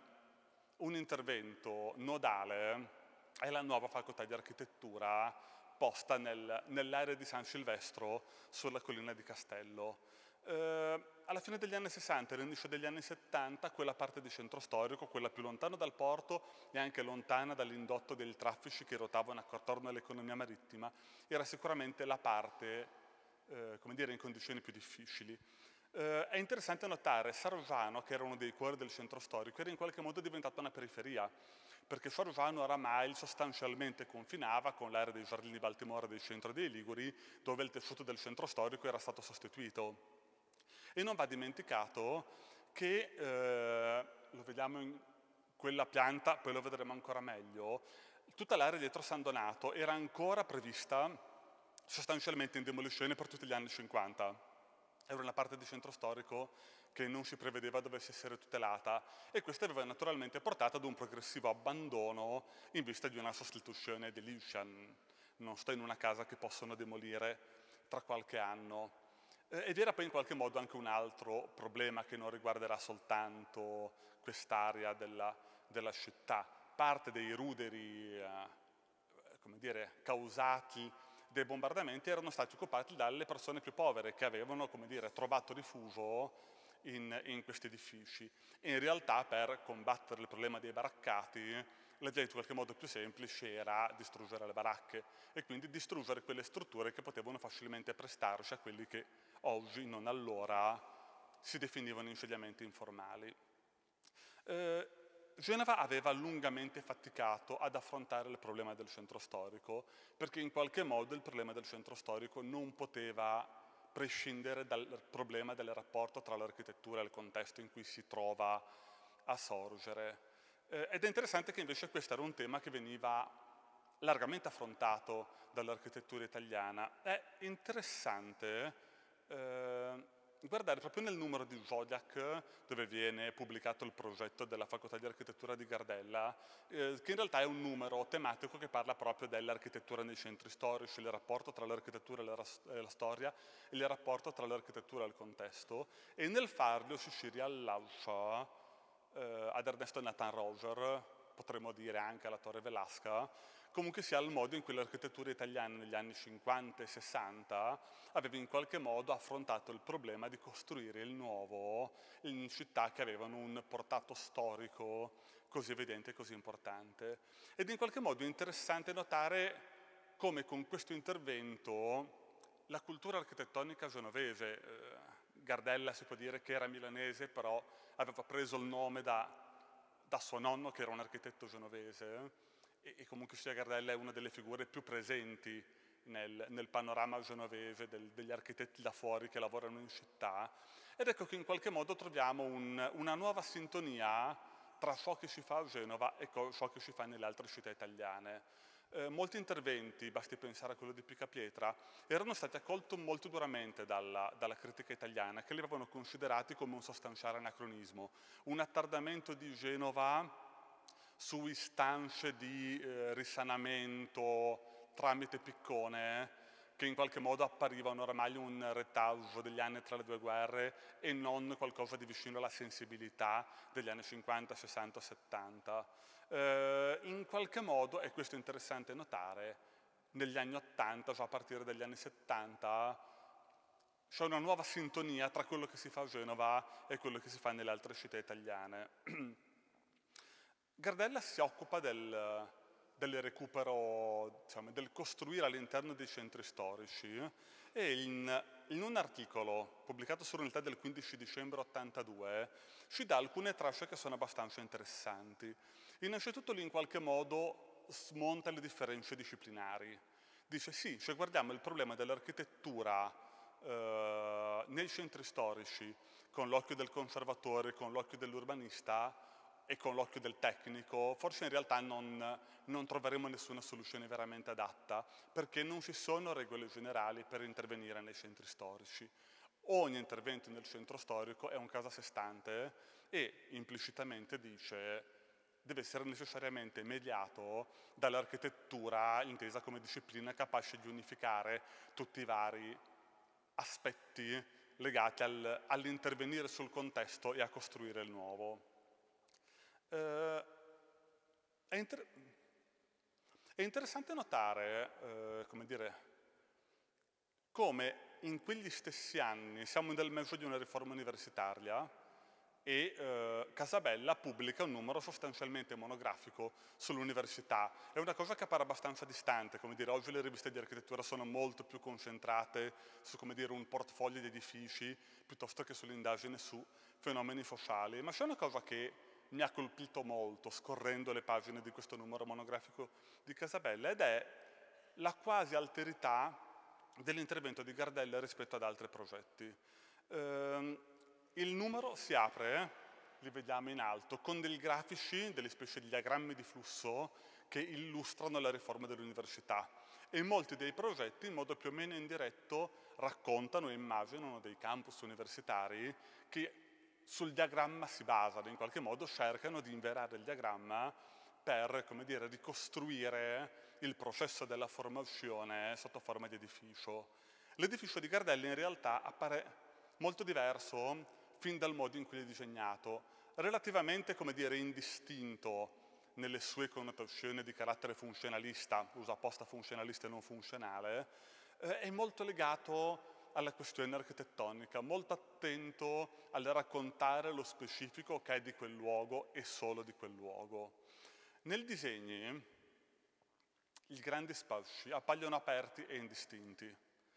un intervento nodale è la nuova facoltà di architettura posta nel, nell'area di San Silvestro sulla collina di Castello. Eh, alla fine degli anni sessanta e all'inizio degli anni settanta quella parte di centro storico, quella più lontana dal porto e anche lontana dall'indotto dei traffici che ruotavano attorno all'economia marittima, era sicuramente la parte, eh, come dire, in condizioni più difficili. Eh, è interessante notare Sarusano, che era uno dei cuori del centro storico, era in qualche modo diventata una periferia, perché Sarusano oramai sostanzialmente confinava con l'area dei Giardini di Baltimora e del centro dei Liguri, dove il tessuto del centro storico era stato sostituito. E non va dimenticato che, eh, lo vediamo in quella pianta, poi lo vedremo ancora meglio, tutta l'area dietro San Donato era ancora prevista sostanzialmente in demolizione per tutti gli anni cinquanta. Era una parte di centro storico che non si prevedeva dovesse essere tutelata e questo aveva naturalmente portato ad un progressivo abbandono in vista di una sostituzione edilizia. Non sto in una casa che possono demolire tra qualche anno. Ed era poi in qualche modo anche un altro problema che non riguarderà soltanto quest'area della, della città. Parte dei ruderi, eh, come dire, causati dei bombardamenti erano stati occupati dalle persone più povere che avevano, come dire, trovato rifugio in, in questi edifici. E in realtà per combattere il problema dei baraccati la via in qualche modo più semplice era distruggere le baracche e quindi distruggere quelle strutture che potevano facilmente prestarsi a quelli che oggi, non allora, si definivano insediamenti informali. Eh, Genova aveva lungamente faticato ad affrontare il problema del centro storico perché in qualche modo il problema del centro storico non poteva prescindere dal problema del rapporto tra l'architettura e il contesto in cui si trova a sorgere. Eh, ed è interessante che invece questo era un tema che veniva largamente affrontato dall'architettura italiana. È interessante eh, guardare proprio nel numero di Zodiac, dove viene pubblicato il progetto della Facoltà di Architettura di Gardella, eh, che in realtà è un numero tematico che parla proprio dell'architettura nei centri storici, il rapporto tra l'architettura e la storia, e il rapporto tra l'architettura e il contesto, e nel farlo si si riallaccia eh, ad Ernesto Nathan Roger, potremmo dire anche alla Torre Velasca, comunque sia il modo in cui l'architettura italiana negli anni cinquanta e sessanta aveva in qualche modo affrontato il problema di costruire il nuovo in città che avevano un portato storico così evidente e così importante. Ed in qualche modo è interessante notare come con questo intervento la cultura architettonica genovese, eh, Gardella si può dire che era milanese, però aveva preso il nome da, da suo nonno che era un architetto genovese, e, e comunque sia Gardella è una delle figure più presenti nel, nel panorama genovese del, degli architetti da fuori che lavorano in città. Ed ecco che in qualche modo troviamo un, una nuova sintonia tra ciò che si fa a Genova e ciò che si fa nelle altre città italiane. Eh, molti interventi, basti pensare a quello di Picapietra, erano stati accolti molto duramente dalla, dalla critica italiana, che li avevano considerati come un sostanziale anacronismo, un attardamento di Genova su istanze di eh, risanamento tramite piccone, che in qualche modo apparivano ormai un retaggio degli anni tra le due guerre e non qualcosa di vicino alla sensibilità degli anni cinquanta, sessanta, settanta. Eh, in qualche modo, e questo è interessante notare, negli anni ottanta, già a partire dagli anni settanta, c'è una nuova sintonia tra quello che si fa a Genova e quello che si fa nelle altre città italiane. Gardella si occupa del, del recupero, diciamo, del costruire all'interno dei centri storici e in, in un articolo pubblicato sull'Unità del quindici dicembre ottantadue ci dà alcune tracce che sono abbastanza interessanti. Innanzitutto lui in qualche modo smonta le differenze disciplinari. Dice sì, se guardiamo il problema dell'architettura eh, nei centri storici con l'occhio del conservatore, con l'occhio dell'urbanista, e con l'occhio del tecnico, forse in realtà non, non troveremo nessuna soluzione veramente adatta, perché non ci sono regole generali per intervenire nei centri storici. Ogni intervento nel centro storico è un caso a sé stante e implicitamente dice deve essere necessariamente mediato dall'architettura intesa come disciplina capace di unificare tutti i vari aspetti legati al, all'intervenire sul contesto e a costruire il nuovo. Eh, è, inter- è interessante notare, eh, come dire, come in quegli stessi anni siamo nel mezzo di una riforma universitaria e eh, Casabella pubblica un numero sostanzialmente monografico sull'università. È una cosa che appare abbastanza distante, come dire, oggi le riviste di architettura sono molto più concentrate su, come dire, un portfolio di edifici piuttosto che sull'indagine su fenomeni sociali, ma c'è una cosa che mi ha colpito molto scorrendo le pagine di questo numero monografico di Casabella ed è la quasi alterità dell'intervento di Gardella rispetto ad altri progetti. Eh, il numero si apre, li vediamo in alto, con dei grafici, delle specie di diagrammi di flusso che illustrano la riforma dell'università e molti dei progetti in modo più o meno indiretto raccontano e immaginano dei campus universitari che sul diagramma si basano, in qualche modo cercano di inverare il diagramma per, come dire, ricostruire il processo della formazione sotto forma di edificio. L'edificio di Gardella in realtà appare molto diverso fin dal modo in cui è disegnato, relativamente, come dire, indistinto nelle sue connotazioni di carattere funzionalista, uso apposta funzionalista e non funzionale, eh, è molto legato alla questione architettonica, molto attento al raccontare lo specifico che è di quel luogo e solo di quel luogo. Nel disegno i grandi spazi appaiono aperti e indistinti.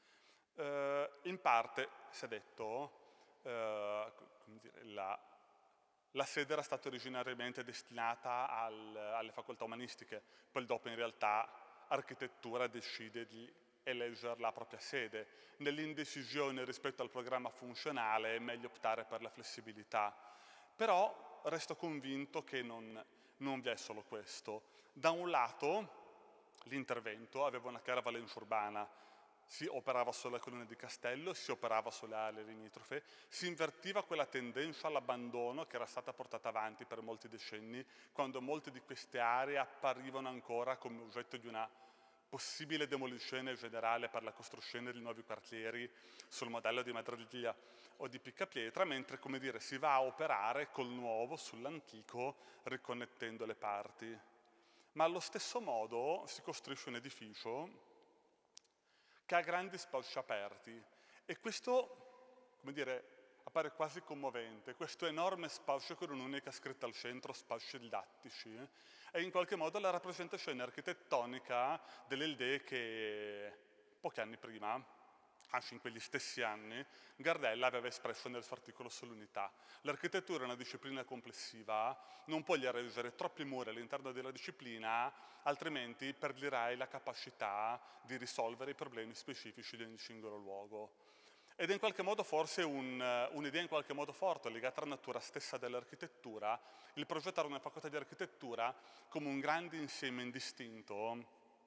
Eh, in parte, si è detto, eh, come dire, la, la sede era stata originariamente destinata al, alle facoltà umanistiche, poi dopo in realtà architettura decide di eleggere la propria sede. Nell'indecisione rispetto al programma funzionale è meglio optare per la flessibilità. Però resto convinto che non, non vi è solo questo. Da un lato l'intervento aveva una chiara valenza urbana, si operava sulle colonne di Castello, si operava sulle aree limitrofe, si invertiva quella tendenza all'abbandono che era stata portata avanti per molti decenni, quando molte di queste aree apparivano ancora come oggetto di una possibile demolizione generale per la costruzione di nuovi quartieri sul modello di Madriglia o di Piccapietra, mentre, come dire, si va a operare col nuovo sull'antico, riconnettendo le parti. Ma allo stesso modo si costruisce un edificio che ha grandi spazi aperti e questo, come dire, appare quasi commovente. Questo enorme spazio con un'unica scritta al centro, spazi didattici, è in qualche modo la rappresentazione architettonica delle idee che pochi anni prima, anzi in quegli stessi anni, Gardella aveva espresso nel suo articolo sull'unità. L'architettura è una disciplina complessiva, non puoi erigere troppi muri all'interno della disciplina, altrimenti perderai la capacità di risolvere i problemi specifici di ogni singolo luogo. Ed è in qualche modo forse un, un'idea in qualche modo forte, legata alla natura stessa dell'architettura, il progettare una facoltà di architettura come un grande insieme indistinto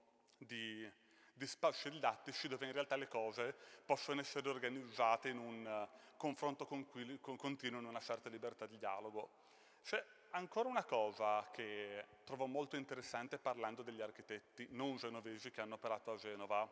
di, di spazi didattici dove in realtà le cose possono essere organizzate in un uh, confronto con cui, con, continuo in una certa libertà di dialogo. C'è ancora una cosa che trovo molto interessante parlando degli architetti non genovesi che hanno operato a Genova.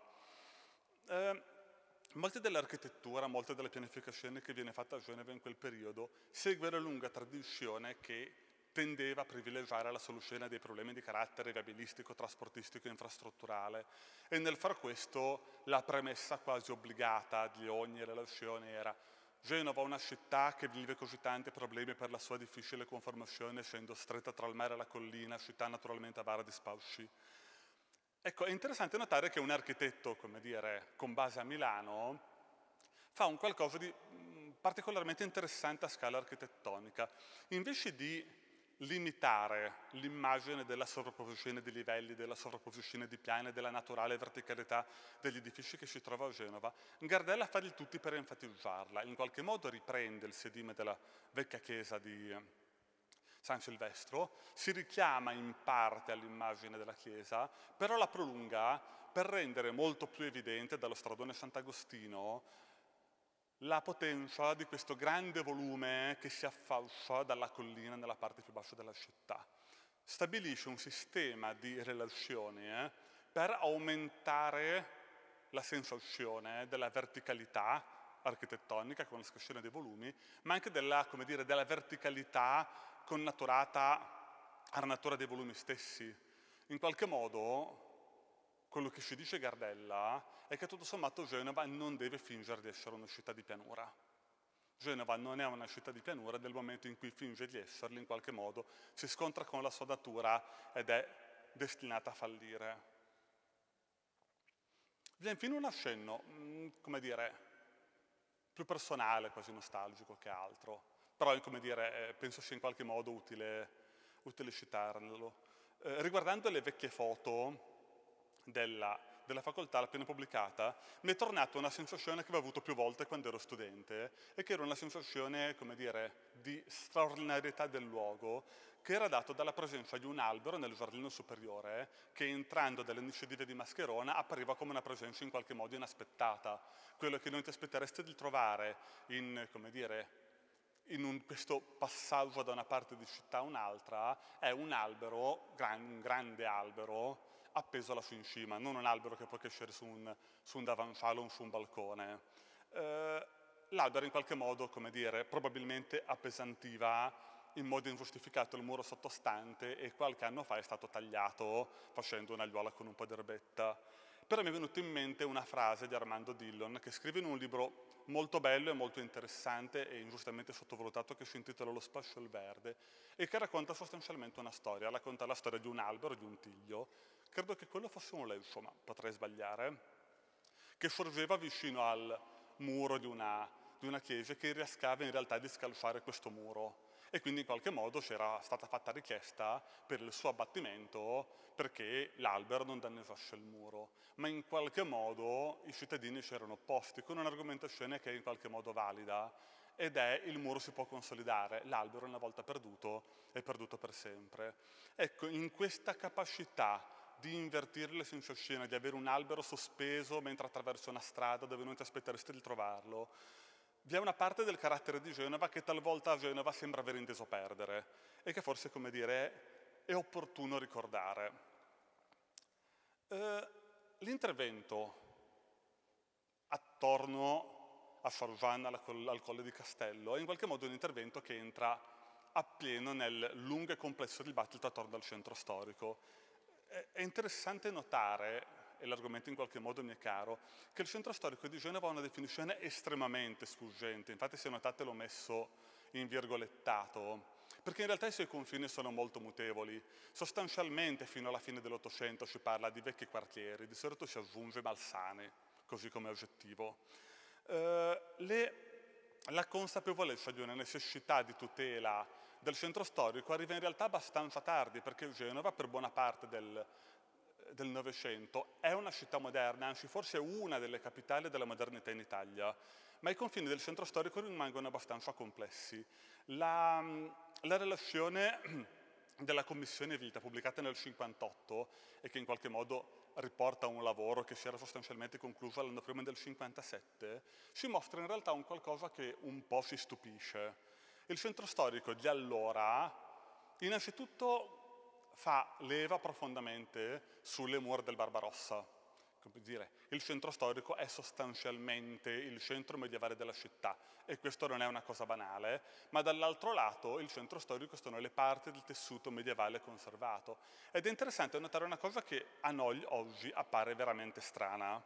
Eh, Molte dell'architettura, molte delle pianificazioni che viene fatta a Genova in quel periodo segue la lunga tradizione che tendeva a privilegiare la soluzione dei problemi di carattere viabilistico, trasportistico e infrastrutturale e nel far questo la premessa quasi obbligata di ogni relazione era Genova è una città che vive così tanti problemi per la sua difficile conformazione essendo stretta tra il mare e la collina, città naturalmente avara di spazi. Ecco, è interessante notare che un architetto, come dire, con base a Milano, fa un qualcosa di particolarmente interessante a scala architettonica. Invece di limitare l'immagine della sovrapposizione di livelli, della sovrapposizione di piani, della naturale verticalità degli edifici che si trova a Genova, Gardella fa di tutti per enfatizzarla. In qualche modo riprende il sedime della vecchia chiesa di San Silvestro, si richiama in parte all'immagine della chiesa, però la prolunga per rendere molto più evidente dallo stradone Sant'Agostino la potenza di questo grande volume che si affaccia dalla collina nella parte più bassa della città. Stabilisce un sistema di relazioni eh, per aumentare la sensazione della verticalità architettonica con la scassione dei volumi, ma anche della, come dire, della verticalità connaturata alla natura dei volumi stessi. In qualche modo, quello che ci dice Gardella è che tutto sommato Genova non deve fingere di essere una città di pianura. Genova non è una città di pianura, nel momento in cui finge di esserli, in qualche modo si scontra con la sua natura ed è destinata a fallire. Vi è infine un accenno, come dire, più personale, quasi nostalgico che altro, però come dire, penso sia in qualche modo utile, utile citarlo. Eh, riguardando le vecchie foto della, della facoltà appena pubblicata, mi è tornata una sensazione che avevo avuto più volte quando ero studente e che era una sensazione, come dire, di straordinarietà del luogo, che era dato dalla presenza di un albero nel giardino superiore che, entrando dall'iniziativa di Mascherona, appariva come una presenza in qualche modo inaspettata. Quello che non ti aspettereste di trovare in, come dire, in un, questo passaggio da una parte di città a un'altra è un albero, gran, un grande albero, appeso lassù in cima, non un albero che può crescere su un, su un davanzale o su un balcone. Eh, l'albero in qualche modo, come dire, probabilmente appesantiva in modo ingiustificato il muro sottostante e qualche anno fa è stato tagliato facendo un'aiuola con un po' d'erbetta. Però mi è venuta in mente una frase di Armando Dillon che scrive in un libro molto bello e molto interessante e ingiustamente sottovalutato che si intitola Lo spazio al verde e che racconta sostanzialmente una storia, racconta la storia di un albero, di un tiglio, credo che quello fosse un leuco, ma potrei sbagliare, che sorgeva vicino al muro di una, di una chiesa che rischiava in realtà di scalfare questo muro. E quindi in qualche modo c'era stata fatta richiesta per il suo abbattimento perché l'albero non danneggiasse il muro. Ma in qualche modo i cittadini si erano opposti con un'argomentazione che è in qualche modo valida ed è il muro si può consolidare, l'albero una volta perduto è perduto per sempre. Ecco, in questa capacità di invertire le sensazioni, di avere un albero sospeso mentre attraverso una strada dove non ti aspetteresti di trovarlo, vi è una parte del carattere di Genova che talvolta a Genova sembra aver inteso perdere e che forse, come dire, è opportuno ricordare. Eh, l'intervento attorno a Fargiana, al Colle di Castello, è in qualche modo un intervento che entra appieno nel lungo e complesso dibattito attorno al centro storico. È interessante notare, e l'argomento in qualche modo mi è caro, che il centro storico di Genova ha una definizione estremamente sfuggente, infatti se notate l'ho messo in virgolettato, perché in realtà i suoi confini sono molto mutevoli. Sostanzialmente fino alla fine dell'Ottocento si parla di vecchi quartieri, di solito si aggiunge Malsane, così come aggettivo. Eh, le, la consapevolezza di una necessità di tutela del centro storico arriva in realtà abbastanza tardi, perché Genova per buona parte del del Novecento è una città moderna, anzi forse è una delle capitali della modernità in Italia, ma i confini del centro storico rimangono abbastanza complessi. La, la relazione della Commissione Vita, pubblicata nel cinquantotto e che in qualche modo riporta un lavoro che si era sostanzialmente concluso l'anno prima del cinquantasette, ci mostra in realtà un qualcosa che un po' si stupisce. Il centro storico di allora, innanzitutto, fa leva profondamente sulle mura del Barbarossa. Come dire, il centro storico è sostanzialmente il centro medievale della città e questo non è una cosa banale, ma dall'altro lato il centro storico sono le parti del tessuto medievale conservato. Ed è interessante notare una cosa che a noi oggi appare veramente strana,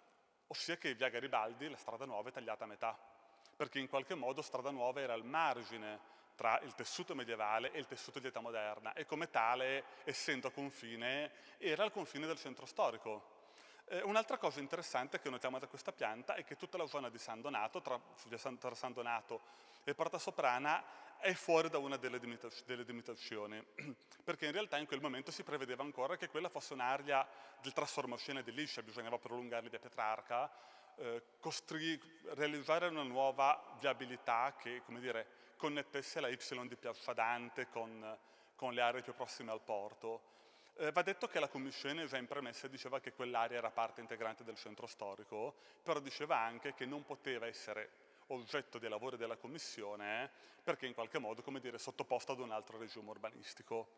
ossia che via Garibaldi, la strada nuova, è tagliata a metà, perché in qualche modo strada nuova era al margine tra il tessuto medievale e il tessuto di età moderna e come tale, essendo confine, era al confine del centro storico. Eh, un'altra cosa interessante che notiamo da questa pianta è che tutta la zona di San Donato, tra, tra San Donato e Porta Soprana, è fuori da una delle, delle delimitazioni, perché in realtà in quel momento si prevedeva ancora che quella fosse un'area di trasformazione edilizia, bisognava prolungare via Petrarca, eh, realizzare una nuova viabilità che, come dire, connettesse la Y di Piazza Dante con, con le aree più prossime al porto. Eh, va detto che la Commissione già in premessa diceva che quell'area era parte integrante del centro storico, però diceva anche che non poteva essere oggetto dei lavori della Commissione perché in qualche modo, come dire, sottoposta ad un altro regime urbanistico.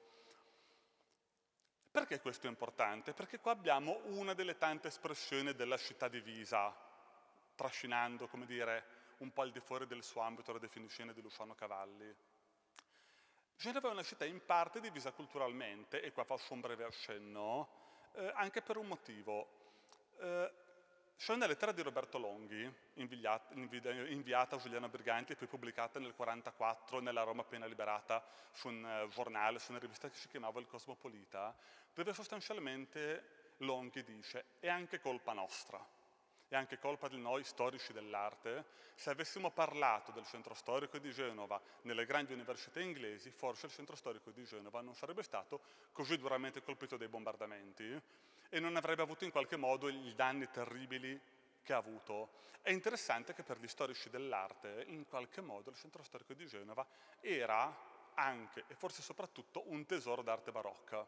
Perché questo è importante? Perché qua abbiamo una delle tante espressioni della città divisa, trascinando, come dire, un po' al di fuori del suo ambito la definizione di Luciano Cavalli. Genova è una città in parte divisa culturalmente, e qua faccio un breve accenno, eh, anche per un motivo. Eh, c'è una lettera di Roberto Longhi, inviata, inviata a Giuliano Briganti e poi pubblicata nel millenovecentoquarantaquattro nella Roma appena liberata su un uh, giornale, su una rivista che si chiamava Il Cosmopolita, dove sostanzialmente Longhi dice: è anche colpa nostra. È anche colpa di noi storici dell'arte. Se avessimo parlato del centro storico di Genova nelle grandi università inglesi, forse il centro storico di Genova non sarebbe stato così duramente colpito dai bombardamenti e non avrebbe avuto in qualche modo i danni terribili che ha avuto. È interessante che per gli storici dell'arte, in qualche modo, il centro storico di Genova era anche e forse soprattutto un tesoro d'arte barocca.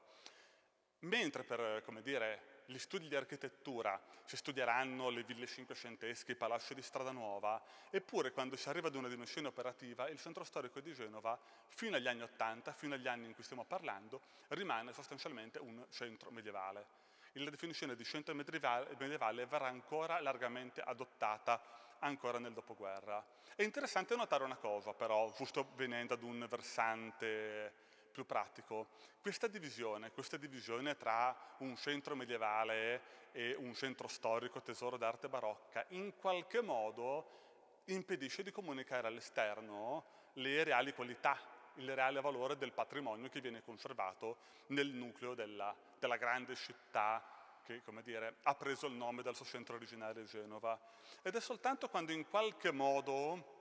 Mentre per, come dire, gli studi di architettura si studieranno le ville cinquecentesche, i palazzi di Strada Nuova, eppure quando si arriva ad una dimensione operativa il centro storico di Genova, fino agli anni Ottanta, fino agli anni in cui stiamo parlando, rimane sostanzialmente un centro medievale. La definizione di centro medievale verrà ancora largamente adottata ancora nel dopoguerra. È interessante notare una cosa però, giusto venendo ad un versante più pratico. Questa divisione, questa divisione tra un centro medievale e un centro storico, tesoro d'arte barocca, in qualche modo impedisce di comunicare all'esterno le reali qualità, il reale valore del patrimonio che viene conservato nel nucleo della, della grande città che, come dire, ha preso il nome dal suo centro originario Genova. Ed è soltanto quando in qualche modo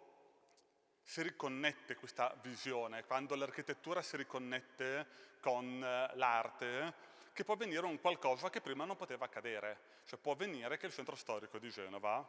si riconnette questa visione, quando l'architettura si riconnette con l'arte, che può avvenire un qualcosa che prima non poteva accadere. Cioè può avvenire che il centro storico di Genova,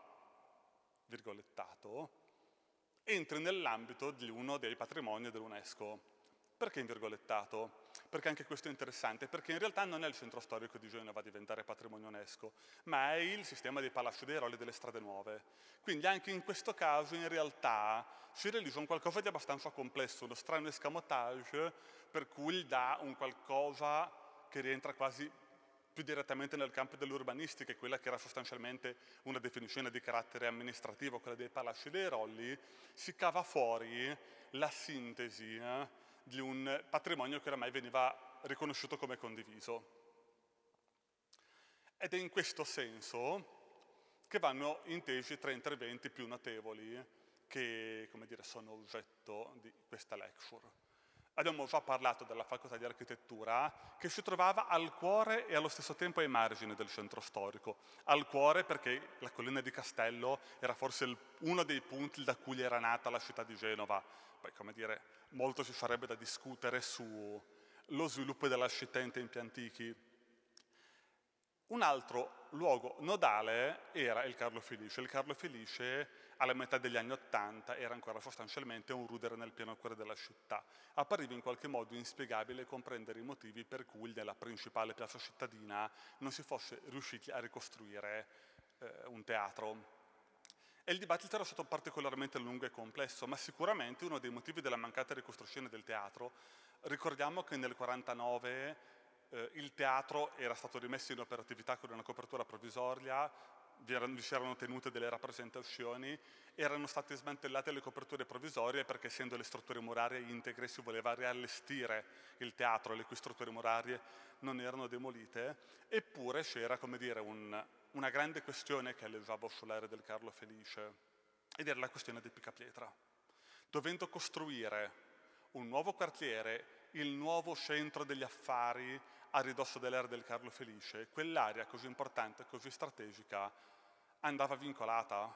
virgolettato, entri nell'ambito di uno dei patrimoni dell'UNESCO. Perché in virgolettato? Perché anche questo è interessante, perché in realtà non è il centro storico di Genova a diventare patrimonio UNESCO, ma è il sistema dei palazzi dei Rolli delle Strade Nuove. Quindi anche in questo caso in realtà si realizza un qualcosa di abbastanza complesso, uno strano escamotage per cui dà un qualcosa che rientra quasi più direttamente nel campo dell'urbanistica, quella che era sostanzialmente una definizione di carattere amministrativo, quella dei palazzi dei Rolli, si cava fuori la sintesi eh, di un patrimonio che oramai veniva riconosciuto come condiviso. Ed è in questo senso che vanno intesi tre interventi più notevoli che, come dire, sono oggetto di questa lecture. Abbiamo già parlato della facoltà di architettura che si trovava al cuore e allo stesso tempo ai margini del centro storico. Al cuore perché la collina di Castello era forse il, uno dei punti da cui era nata la città di Genova. Poi, come dire, molto ci sarebbe da discutere sullo sviluppo della città in tempi antichi. Un altro luogo nodale era il Carlo Felice. Il Carlo Felice alla metà degli anni Ottanta era ancora sostanzialmente un rudere nel pieno cuore della città. Appariva in qualche modo inspiegabile comprendere i motivi per cui nella principale piazza cittadina non si fosse riusciti a ricostruire eh, un teatro. E il dibattito era stato particolarmente lungo e complesso, ma sicuramente uno dei motivi della mancata ricostruzione del teatro, ricordiamo che nel millenovecentoquarantanove eh, il teatro era stato rimesso in operatività con una copertura provvisoria, vi, erano, vi si erano tenute delle rappresentazioni, erano state smantellate le coperture provvisorie perché essendo le strutture murarie integre si voleva riallestire il teatro, le cui strutture murarie non erano demolite, eppure c'era, come dire, un, una grande questione che alleggiava sull'area del Carlo Felice, ed era la questione di Picapietra. Dovendo costruire un nuovo quartiere, il nuovo centro degli affari a ridosso dell'area del Carlo Felice, quell'area così importante, così strategica, andava vincolata.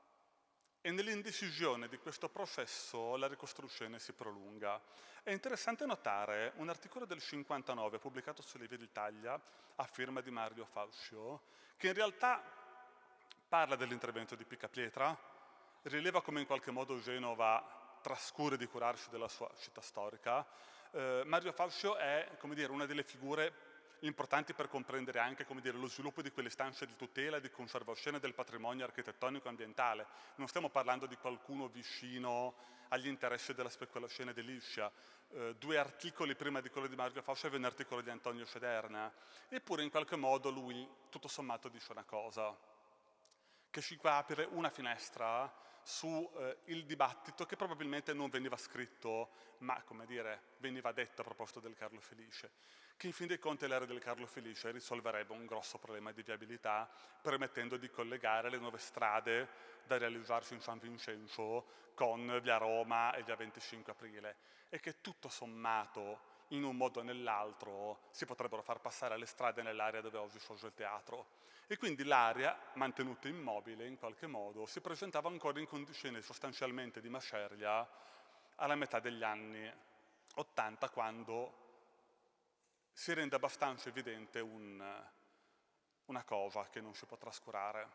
E nell'indecisione di questo processo la ricostruzione si prolunga. È interessante notare un articolo del cinquantanove pubblicato sulle Vie d'Italia a firma di Mario Faucio, che in realtà parla dell'intervento di Picapietra, rileva come in qualche modo Genova trascuri di curarsi della sua città storica. Eh, Mario Faucio è, come dire, una delle figure importanti per comprendere anche, come dire, lo sviluppo di quelle istanze di tutela e di conservazione del patrimonio architettonico e ambientale. Non stiamo parlando di qualcuno vicino agli interessi della speculazione edilizia. Eh, due articoli prima di quello di Mario Faucio aveva un articolo di Antonio Sederna, eppure in qualche modo lui, tutto sommato, dice una cosa, che ci fa aprire una finestra sul eh, dibattito che probabilmente non veniva scritto, ma, come dire, veniva detto a proposito del Carlo Felice, che in fin dei conti l'area del Carlo Felice risolverebbe un grosso problema di viabilità, permettendo di collegare le nuove strade da realizzarsi in San Vincenzo con via Roma e via venticinque aprile, e che tutto sommato, in un modo o nell'altro, si potrebbero far passare le strade nell'area dove oggi sorge il teatro. E quindi l'area, mantenuta immobile in qualche modo, si presentava ancora in condizioni sostanzialmente di maceria alla metà degli anni ottanta, quando si rende abbastanza evidente un, una cosa che non si può trascurare.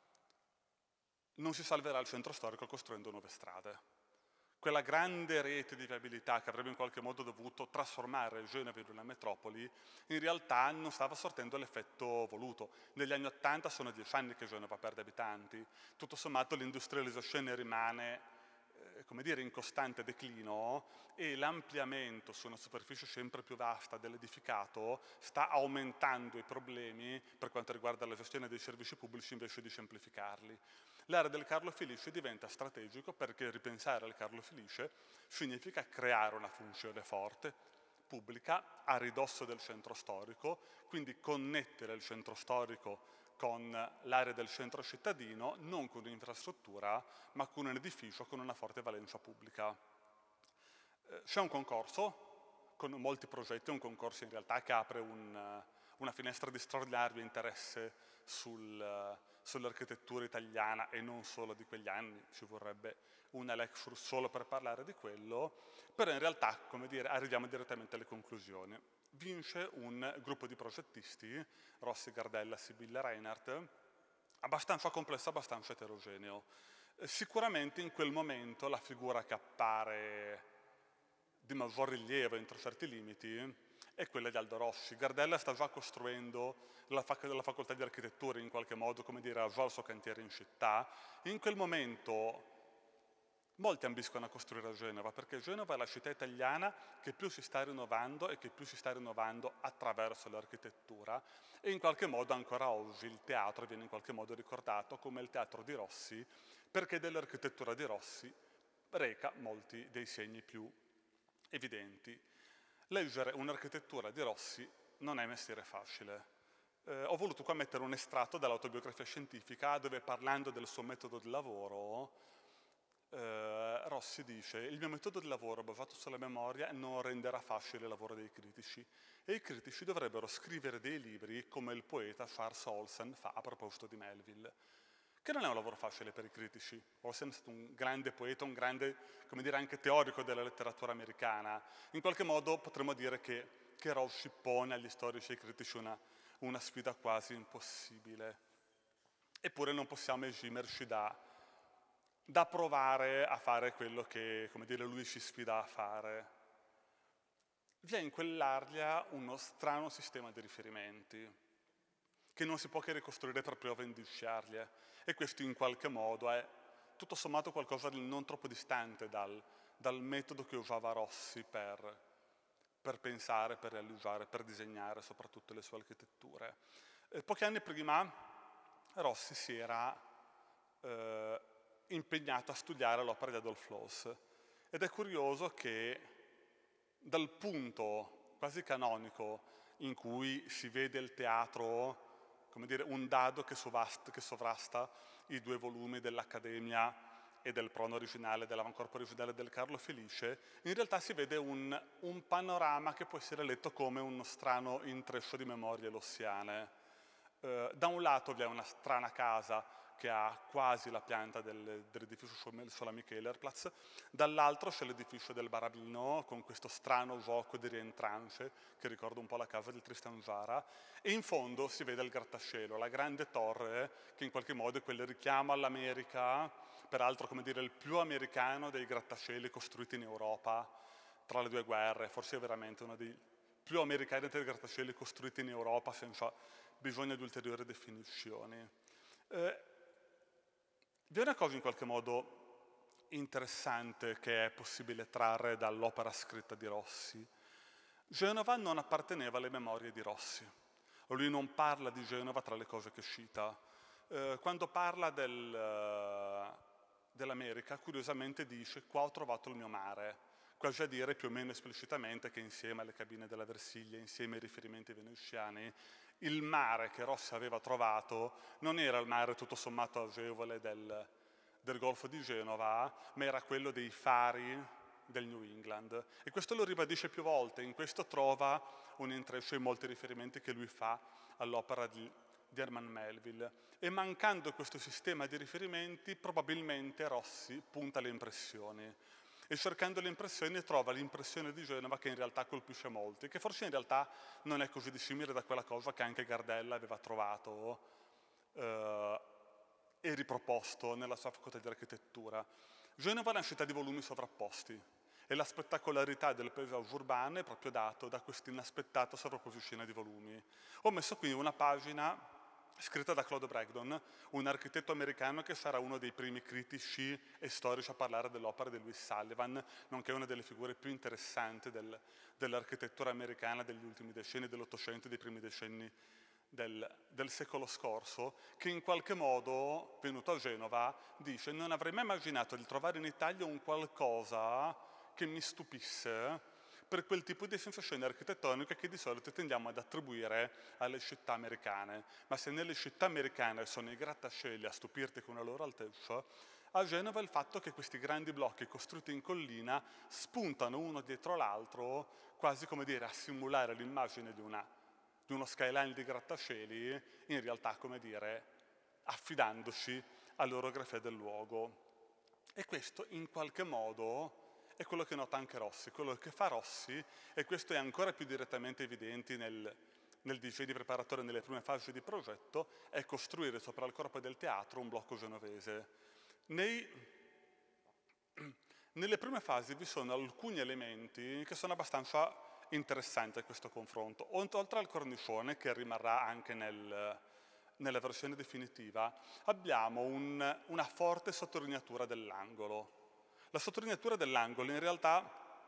Non si salverà il centro storico costruendo nuove strade. Quella grande rete di viabilità che avrebbe in qualche modo dovuto trasformare Genova in una metropoli, in realtà non stava sortendo l'effetto voluto. Negli anni Ottanta sono dieci anni che Genova perde abitanti. Tutto sommato l'industrializzazione rimane, eh, come dire, in costante declino, e l'ampliamento su una superficie sempre più vasta dell'edificato sta aumentando i problemi per quanto riguarda la gestione dei servizi pubblici invece di semplificarli. L'area del Carlo Felice diventa strategico perché ripensare al Carlo Felice significa creare una funzione forte, pubblica, a ridosso del centro storico, quindi connettere il centro storico con l'area del centro cittadino, non con un'infrastruttura, ma con un edificio con una forte valenza pubblica. Eh, c'è un concorso con molti progetti, un concorso in realtà che apre un, una finestra di straordinario interesse sul, sull'architettura italiana e non solo di quegli anni, ci vorrebbe una lecture solo per parlare di quello, però in realtà, come dire, arriviamo direttamente alle conclusioni. Vince un gruppo di progettisti, Rossi Gardella, Sibilla Reinhardt, abbastanza complesso, abbastanza eterogeneo. Sicuramente in quel momento la figura che appare di maggior rilievo entro certi limiti è quella di Aldo Rossi. Gardella sta già costruendo la, fac la facoltà di architettura, in qualche modo, come dire, ha già il suo cantiere in città. In quel momento molti ambiscono a costruire a Genova, perché Genova è la città italiana che più si sta rinnovando e che più si sta rinnovando attraverso l'architettura, e in qualche modo ancora oggi il teatro viene in qualche modo ricordato come il teatro di Rossi, perché dell'architettura di Rossi reca molti dei segni più evidenti. Leggere un'architettura di Rossi non è mestiere facile. Eh, ho voluto qua mettere un estratto dall'autobiografia scientifica dove, parlando del suo metodo di lavoro, eh, Rossi dice: il mio metodo di lavoro basato sulla memoria non renderà facile il lavoro dei critici, e i critici dovrebbero scrivere dei libri come il poeta Charles Olsen fa a proposito di Melville, che non è un lavoro facile per i critici. Olsen è stato un grande poeta, un grande, come dire, anche teorico della letteratura americana. In qualche modo potremmo dire che, che Rossi pone agli storici e ai critici una, una sfida quasi impossibile. Eppure non possiamo esimerci da, da provare a fare quello che, come dire, lui ci sfida a fare. Vi è in quell'area uno strano sistema di riferimenti che non si può che ricostruire per prova indiciarli, e questo in qualche modo è tutto sommato qualcosa di non troppo distante dal, dal metodo che usava Rossi per, per pensare, per realizzare, per disegnare soprattutto le sue architetture. Eh, pochi anni prima Rossi si era eh, impegnato a studiare l'opera di Adolf Loos, ed è curioso che dal punto quasi canonico in cui si vede il teatro, come dire, un dado che, sovast, che sovrasta i due volumi dell'Accademia e del prono originale, dell'avancorpo originale del Carlo Felice, in realtà si vede un, un panorama che può essere letto come uno strano intreccio di memorie lossiane. Eh, da un lato vi è una strana casa che ha quasi la pianta del, dell'edificio Solami-Kellerplatz, dall'altro c'è l'edificio del Barabino con questo strano gioco di rientranze che ricorda un po' la casa del Tristan Zara, e in fondo si vede il grattacielo, la grande torre che in qualche modo è quel richiamo all'America, peraltro come dire il più americano dei grattacieli costruiti in Europa tra le due guerre, forse è veramente uno dei più americani dei grattacieli costruiti in Europa senza bisogno di ulteriori definizioni. Eh, vi è una cosa in qualche modo interessante che è possibile trarre dall'opera scritta di Rossi. Genova non apparteneva alle memorie di Rossi. Lui non parla di Genova tra le cose che cita. Eh, quando parla del, uh, dell'America, curiosamente dice «qua ho trovato il mio mare», quasi a dire più o meno esplicitamente che insieme alle cabine della Versiglia, insieme ai riferimenti veneziani, il mare che Rossi aveva trovato non era il mare tutto sommato agevole del, del Golfo di Genova, ma era quello dei fari del New England. E questo lo ribadisce più volte, in questo trova un intreccio in molti riferimenti che lui fa all'opera di, di Herman Melville. E mancando questo sistema di riferimenti, probabilmente Rossi punta le impressioni. E cercando le impressioni trova l'impressione di Genova che in realtà colpisce molti, che forse in realtà non è così dissimile da quella cosa che anche Gardella aveva trovato eh, e riproposto nella sua facoltà di architettura. Genova è una città di volumi sovrapposti e la spettacolarità del paesaggio urbano è proprio dato da questa inaspettata sovrapposizione di volumi. Ho messo qui una pagina scritta da Claude Bragdon, un architetto americano che sarà uno dei primi critici e storici a parlare dell'opera di Louis Sullivan, nonché una delle figure più interessanti del, dell'architettura americana degli ultimi decenni dell'Ottocento e dei primi decenni del, del secolo scorso, che in qualche modo, venuto a Genova, dice «Non avrei mai immaginato di trovare in Italia un qualcosa che mi stupisse per quel tipo di sensazione architettonica che di solito tendiamo ad attribuire alle città americane. Ma se nelle città americane sono i grattacieli a stupirti con la loro altezza, a Genova il fatto che questi grandi blocchi costruiti in collina spuntano uno dietro l'altro, quasi come dire a simulare l'immagine di, una, di uno skyline di grattacieli, in realtà come dire affidandosi all'orografia del luogo. E questo in qualche modo è quello che nota anche Rossi, quello che fa Rossi, e questo è ancora più direttamente evidente nel, nel disegno preparatore nelle prime fasi di progetto, è costruire sopra il corpo del teatro un blocco genovese. Nei, nelle prime fasi vi sono alcuni elementi che sono abbastanza interessanti a questo confronto. Oltre al cornicione, che rimarrà anche nel, nella versione definitiva, abbiamo un, una forte sottolineatura dell'angolo. La sottolineatura dell'angolo in realtà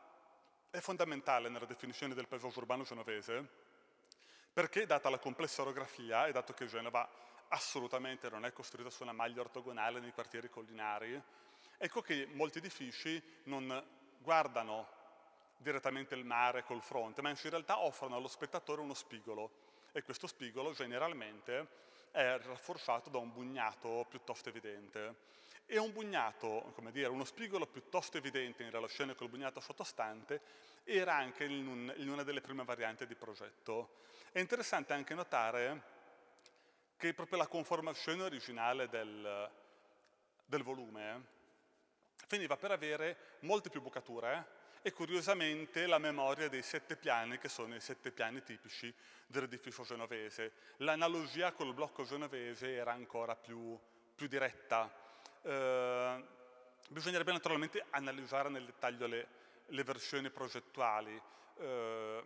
è fondamentale nella definizione del paesaggio urbano genovese, perché data la complessa orografia e dato che Genova assolutamente non è costruita su una maglia ortogonale nei quartieri collinari, ecco che molti edifici non guardano direttamente il mare col fronte, ma in realtà offrono allo spettatore uno spigolo, e questo spigolo generalmente è rafforzato da un bugnato piuttosto evidente. E un bugnato, come dire, uno spigolo piuttosto evidente in relazione col bugnato sottostante era anche in, un, in una delle prime varianti di progetto. È interessante anche notare che proprio la conformazione originale del, del volume finiva per avere molte più bucature e curiosamente la memoria dei sette piani che sono i sette piani tipici dell'edificio genovese. L'analogia col blocco genovese era ancora più, più diretta. Eh, bisognerebbe naturalmente analizzare nel dettaglio le, le versioni progettuali. Eh,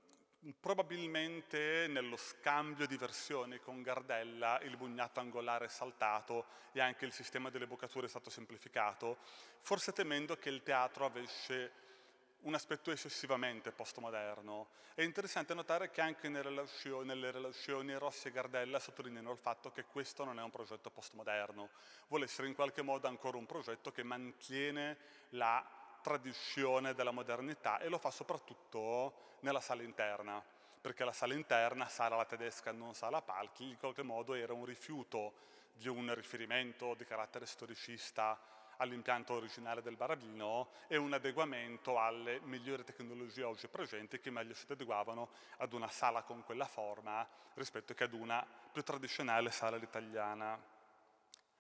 probabilmente nello scambio di versioni con Gardella il bugnato angolare è saltato e anche il sistema delle bucature è stato semplificato, forse temendo che il teatro avesse un aspetto eccessivamente postmoderno. È interessante notare che anche nelle relazioni, nelle relazioni Rossi e Gardella sottolineano il fatto che questo non è un progetto postmoderno, vuole essere in qualche modo ancora un progetto che mantiene la tradizione della modernità e lo fa soprattutto nella sala interna, perché la sala interna, sala alla tedesca non sala palchi, in qualche modo era un rifiuto di un riferimento di carattere storicista all'impianto originale del Barabino e un adeguamento alle migliori tecnologie oggi presenti che meglio si adeguavano ad una sala con quella forma rispetto che ad una più tradizionale sala all'italiana.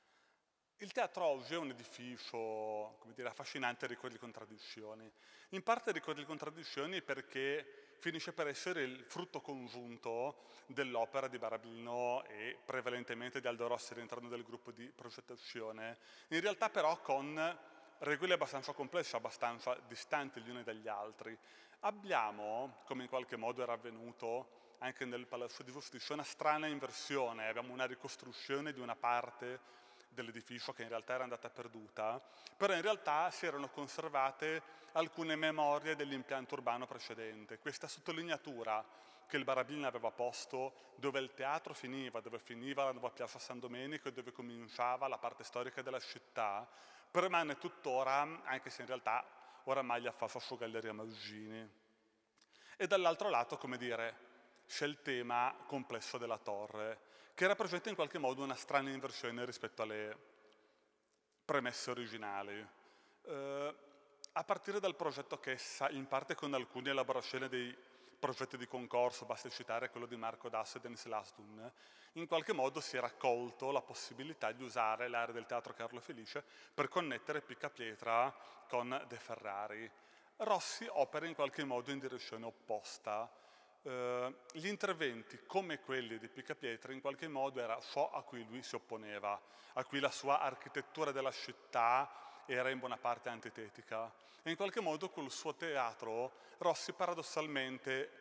Il teatro oggi è un edificio, come dire, affascinante e ricco di contraddizioni. In parte ricco di contraddizioni perché finisce per essere il frutto congiunto dell'opera di Barabbino e prevalentemente di Aldo Rossi all'interno del gruppo di progettazione. In realtà però con regole abbastanza complesse, abbastanza distanti gli uni dagli altri. Abbiamo, come in qualche modo era avvenuto anche nel Palazzo di Giustizia, una strana inversione. Abbiamo una ricostruzione di una parte dell'edificio che in realtà era andata perduta, però in realtà si erano conservate alcune memorie dell'impianto urbano precedente. Questa sottolineatura che il Barabbino aveva posto dove il teatro finiva, dove finiva la nuova piazza San Domenico e dove cominciava la parte storica della città, permane tuttora, anche se in realtà oramai affaccia su Galleria Maggini. E dall'altro lato, come dire, c'è il tema complesso della torre, che rappresenta in qualche modo una strana inversione rispetto alle premesse originali. Eh, a partire dal progetto che in parte con alcune elaborazioni dei progetti di concorso, basta citare quello di Marco Dasso e Denis Lasdun, in qualche modo si è raccolto la possibilità di usare l'area del Teatro Carlo Felice per connettere Piccapietra con De Ferrari. Rossi opera in qualche modo in direzione opposta. Uh, gli interventi come quelli di Piccapietra in qualche modo era ciò a cui lui si opponeva, a cui la sua architettura della città era in buona parte antitetica. E in qualche modo col suo teatro Rossi paradossalmente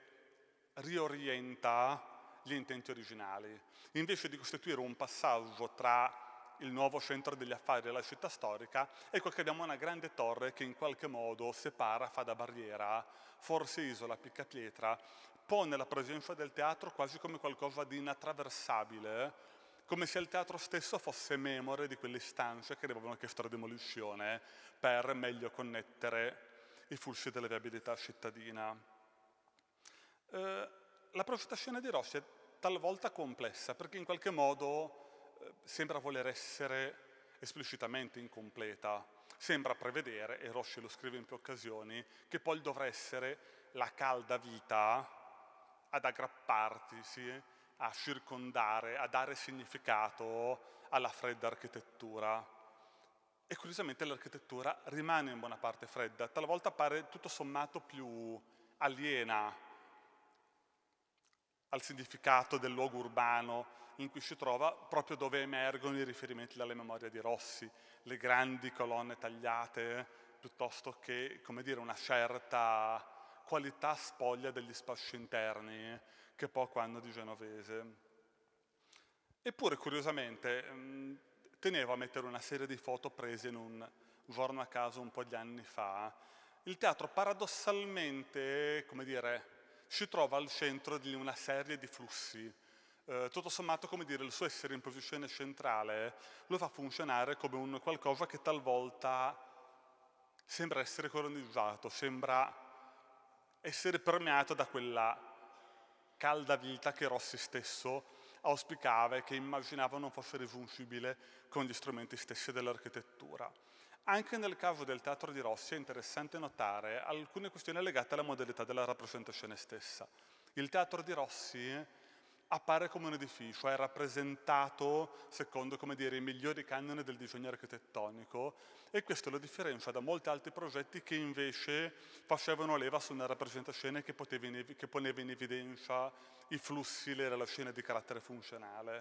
riorienta gli intenti originali. Invece di costituire un passaggio tra il nuovo centro degli affari e la città storica, ecco che abbiamo una grande torre che in qualche modo separa, fa da barriera, forse isola Piccapietra, pone la presenza del teatro quasi come qualcosa di inattraversabile, come se il teatro stesso fosse memore di quelle stanze che avevano chiesto la demolizione per meglio connettere i flussi della viabilità cittadina. Eh, la progettazione di Rossi è talvolta complessa perché in qualche modo eh, sembra voler essere esplicitamente incompleta, sembra prevedere, e Rossi lo scrive in più occasioni, che poi dovrà essere la calda vita ad aggrapparti, sì, a circondare, a dare significato alla fredda architettura. E curiosamente l'architettura rimane in buona parte fredda, talvolta pare tutto sommato più aliena al significato del luogo urbano in cui si trova, proprio dove emergono i riferimenti alla memoria di Rossi, le grandi colonne tagliate, piuttosto che, come dire, una certa qualità spoglia degli spazi interni che poco hanno di genovese. Eppure, curiosamente, tenevo a mettere una serie di foto prese in un giorno a caso un po' di anni fa. Il teatro paradossalmente, come dire, si trova al centro di una serie di flussi. Eh, tutto sommato, come dire, il suo essere in posizione centrale lo fa funzionare come un qualcosa che talvolta sembra essere colonizzato, sembra essere permeato da quella calda vita che Rossi stesso auspicava e che immaginava non fosse rigiungibile con gli strumenti stessi dell'architettura. Anche nel caso del teatro di Rossi è interessante notare alcune questioni legate alla modalità della rappresentazione stessa. Il teatro di Rossi appare come un edificio, è rappresentato secondo, come dire, i migliori canoni del disegno architettonico e questo lo differenzia da molti altri progetti che invece facevano leva su una rappresentazione che, in, che poneva in evidenza i flussi, le relazioni di carattere funzionale.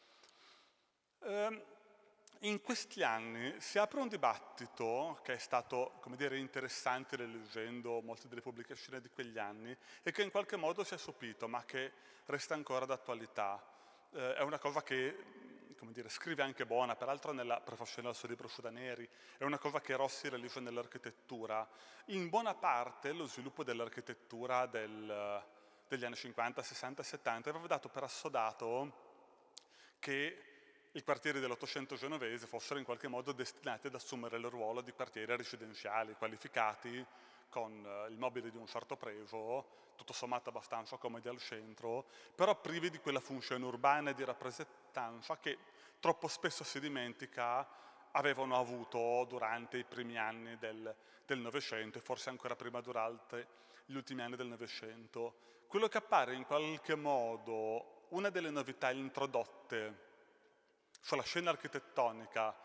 Ehm, In questi anni si apre un dibattito che è stato, come dire, interessante leggendo molte delle pubblicazioni di quegli anni e che in qualche modo si è sopito, ma che resta ancora d'attualità. Eh, è una cosa che, come dire, scrive anche Bona, peraltro nella prefazione del suo libro Sudaneri, è una cosa che Rossi realizza nell'architettura. In buona parte lo sviluppo dell'architettura del, degli anni cinquanta, sessanta e settanta aveva dato per assodato che i quartieri dell'Ottocento genovese fossero in qualche modo destinati ad assumere il ruolo di quartieri residenziali, qualificati con il mobile di un certo pregio, tutto sommato abbastanza comodi al centro, però privi di quella funzione urbana e di rappresentanza che troppo spesso si dimentica avevano avuto durante i primi anni del, del Novecento e forse ancora prima durante gli ultimi anni del Novecento. Quello che appare in qualche modo una delle novità introdotte sulla scena architettonica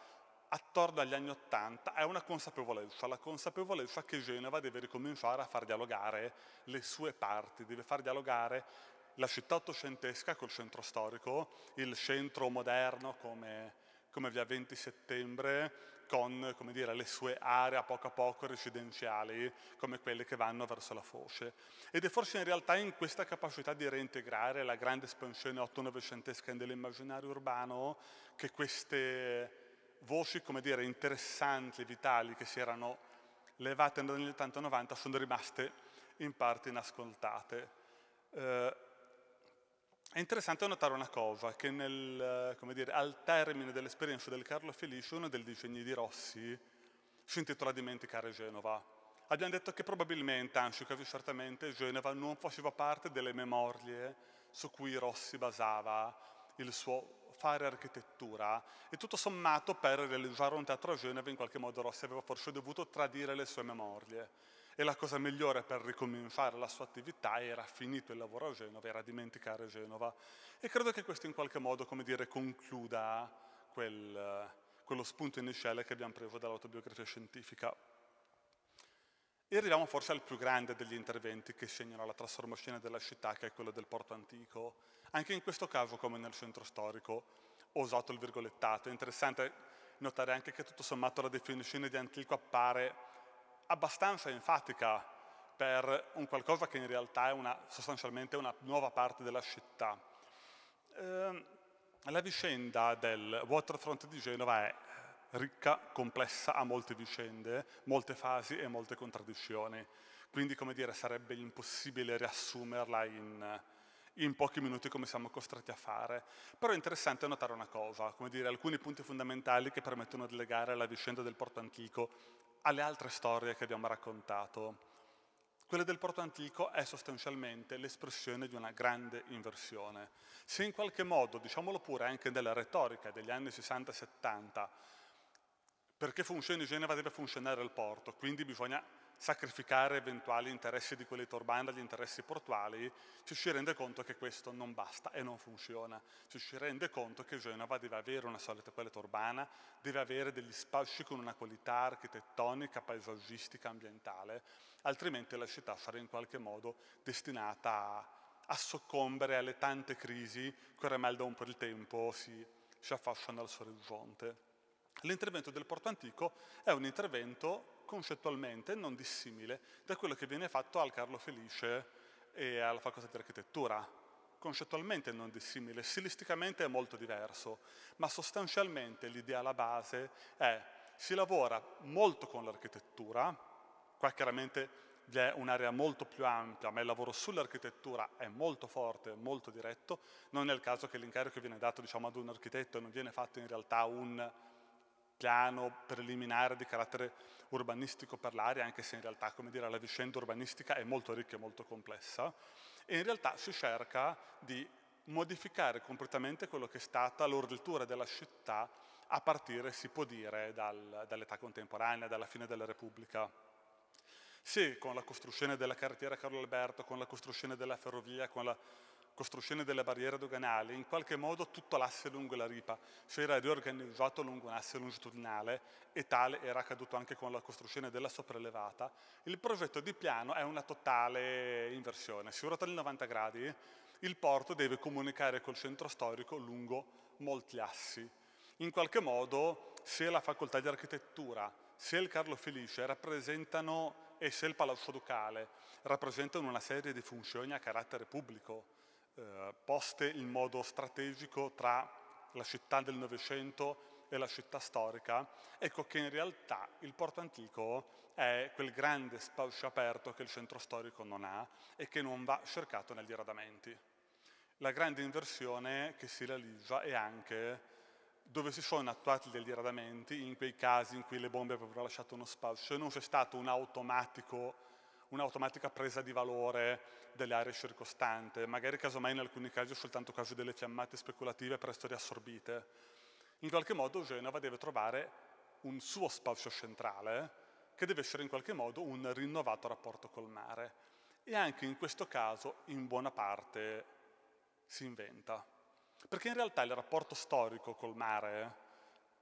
attorno agli anni Ottanta è una consapevolezza, la consapevolezza che Genova deve ricominciare a far dialogare le sue parti, deve far dialogare la città ottocentesca col centro storico, il centro moderno come, come via venti settembre, con, come dire, le sue aree a poco a poco residenziali, come quelle che vanno verso la foce. Ed è forse in realtà in questa capacità di reintegrare la grande espansione otto-novecentesca dell'immaginario urbano che queste voci, come dire, interessanti, vitali, che si erano levate negli ottanta novanta, sono rimaste in parte inascoltate. Eh, È interessante notare una cosa, che nel, come dire, al termine dell'esperienza del Carlo Felice, uno dei disegni di Rossi si intitola Dimenticare Genova. Abbiamo detto che probabilmente, anzi quasi certamente, Genova non faceva parte delle memorie su cui Rossi basava il suo fare architettura, e tutto sommato per realizzare un teatro a Genova in qualche modo Rossi aveva forse dovuto tradire le sue memorie. E la cosa migliore per ricominciare la sua attività era, finito il lavoro a Genova, era dimenticare Genova. E credo che questo in qualche modo, come dire, concluda quel, quello spunto iniziale che abbiamo preso dall'autobiografia scientifica. E arriviamo forse al più grande degli interventi che segnano la trasformazione della città, che è quello del Porto Antico. Anche in questo caso, come nel centro storico, ho usato il virgolettato. È interessante notare anche che tutto sommato la definizione di antico appare abbastanza enfatica per un qualcosa che in realtà è una, sostanzialmente una nuova parte della città. Eh, la vicenda del waterfront di Genova è ricca, complessa, ha molte vicende, molte fasi e molte contraddizioni. Quindi, come dire, sarebbe impossibile riassumerla in, in pochi minuti come siamo costretti a fare. Però è interessante notare una cosa, come dire, alcuni punti fondamentali che permettono di legare la vicenda del Porto Antico alle altre storie che abbiamo raccontato. Quella del Porto Antico è sostanzialmente l'espressione di una grande inversione. Se in qualche modo, diciamolo pure anche nella retorica degli anni sessanta settanta, perché funzioni Genova deve funzionare il porto, quindi bisogna sacrificare eventuali interessi di qualità urbana agli interessi portuali, ci si rende conto che questo non basta e non funziona. Ci si rende conto che Genova deve avere una solida qualità urbana, deve avere degli spazi con una qualità architettonica, paesaggistica, ambientale, altrimenti la città sarà in qualche modo destinata a, a soccombere alle tante crisi che oramai da un po' di tempo si, si affacciano al suo orizzonte. L'intervento del Porto Antico è un intervento concettualmente non dissimile da quello che viene fatto al Carlo Felice e alla Facoltà di Architettura. Concettualmente non dissimile, stilisticamente è molto diverso, ma sostanzialmente l'idea alla base è si lavora molto con l'architettura, qua chiaramente vi è un'area molto più ampia, ma il lavoro sull'architettura è molto forte, molto diretto, non è il caso che l'incarico viene dato, diciamo, ad un architetto e non viene fatto in realtà un piano preliminare di carattere urbanistico per l'area, anche se in realtà, come dire, la vicenda urbanistica è molto ricca e molto complessa, e in realtà si cerca di modificare completamente quello che è stata l'orditura della città a partire, si può dire, dal, dall'età contemporanea, dalla fine della Repubblica. Se con la costruzione della carrettiera Carlo Alberto, con la costruzione della ferrovia, con la costruzione delle barriere doganali, in qualche modo tutto l'asse lungo la Ripa si era riorganizzato lungo un asse longitudinale, e tale era accaduto anche con la costruzione della sopraelevata, il progetto di piano è una totale inversione. Si ruota di novanta gradi, il porto deve comunicare col centro storico lungo molti assi. In qualche modo, se la facoltà di architettura, se il Carlo Felice rappresentano, e se il Palazzo Ducale rappresentano una serie di funzioni a carattere pubblico, eh, poste in modo strategico tra la città del Novecento e la città storica, ecco che in realtà il Porto Antico è quel grande spazio aperto che il centro storico non ha e che non va cercato negli arredamenti. La grande inversione che si realizza è anche dove si sono attuati degli arredamenti, in quei casi in cui le bombe avevano lasciato uno spazio, non c'è stato un automatico, un'automatica presa di valore delle aree circostanti, magari casomai in alcuni casi soltanto casi delle fiammate speculative presto riassorbite. In qualche modo Genova deve trovare un suo spazio centrale che deve essere in qualche modo un rinnovato rapporto col mare, e anche in questo caso in buona parte si inventa. Perché in realtà il rapporto storico col mare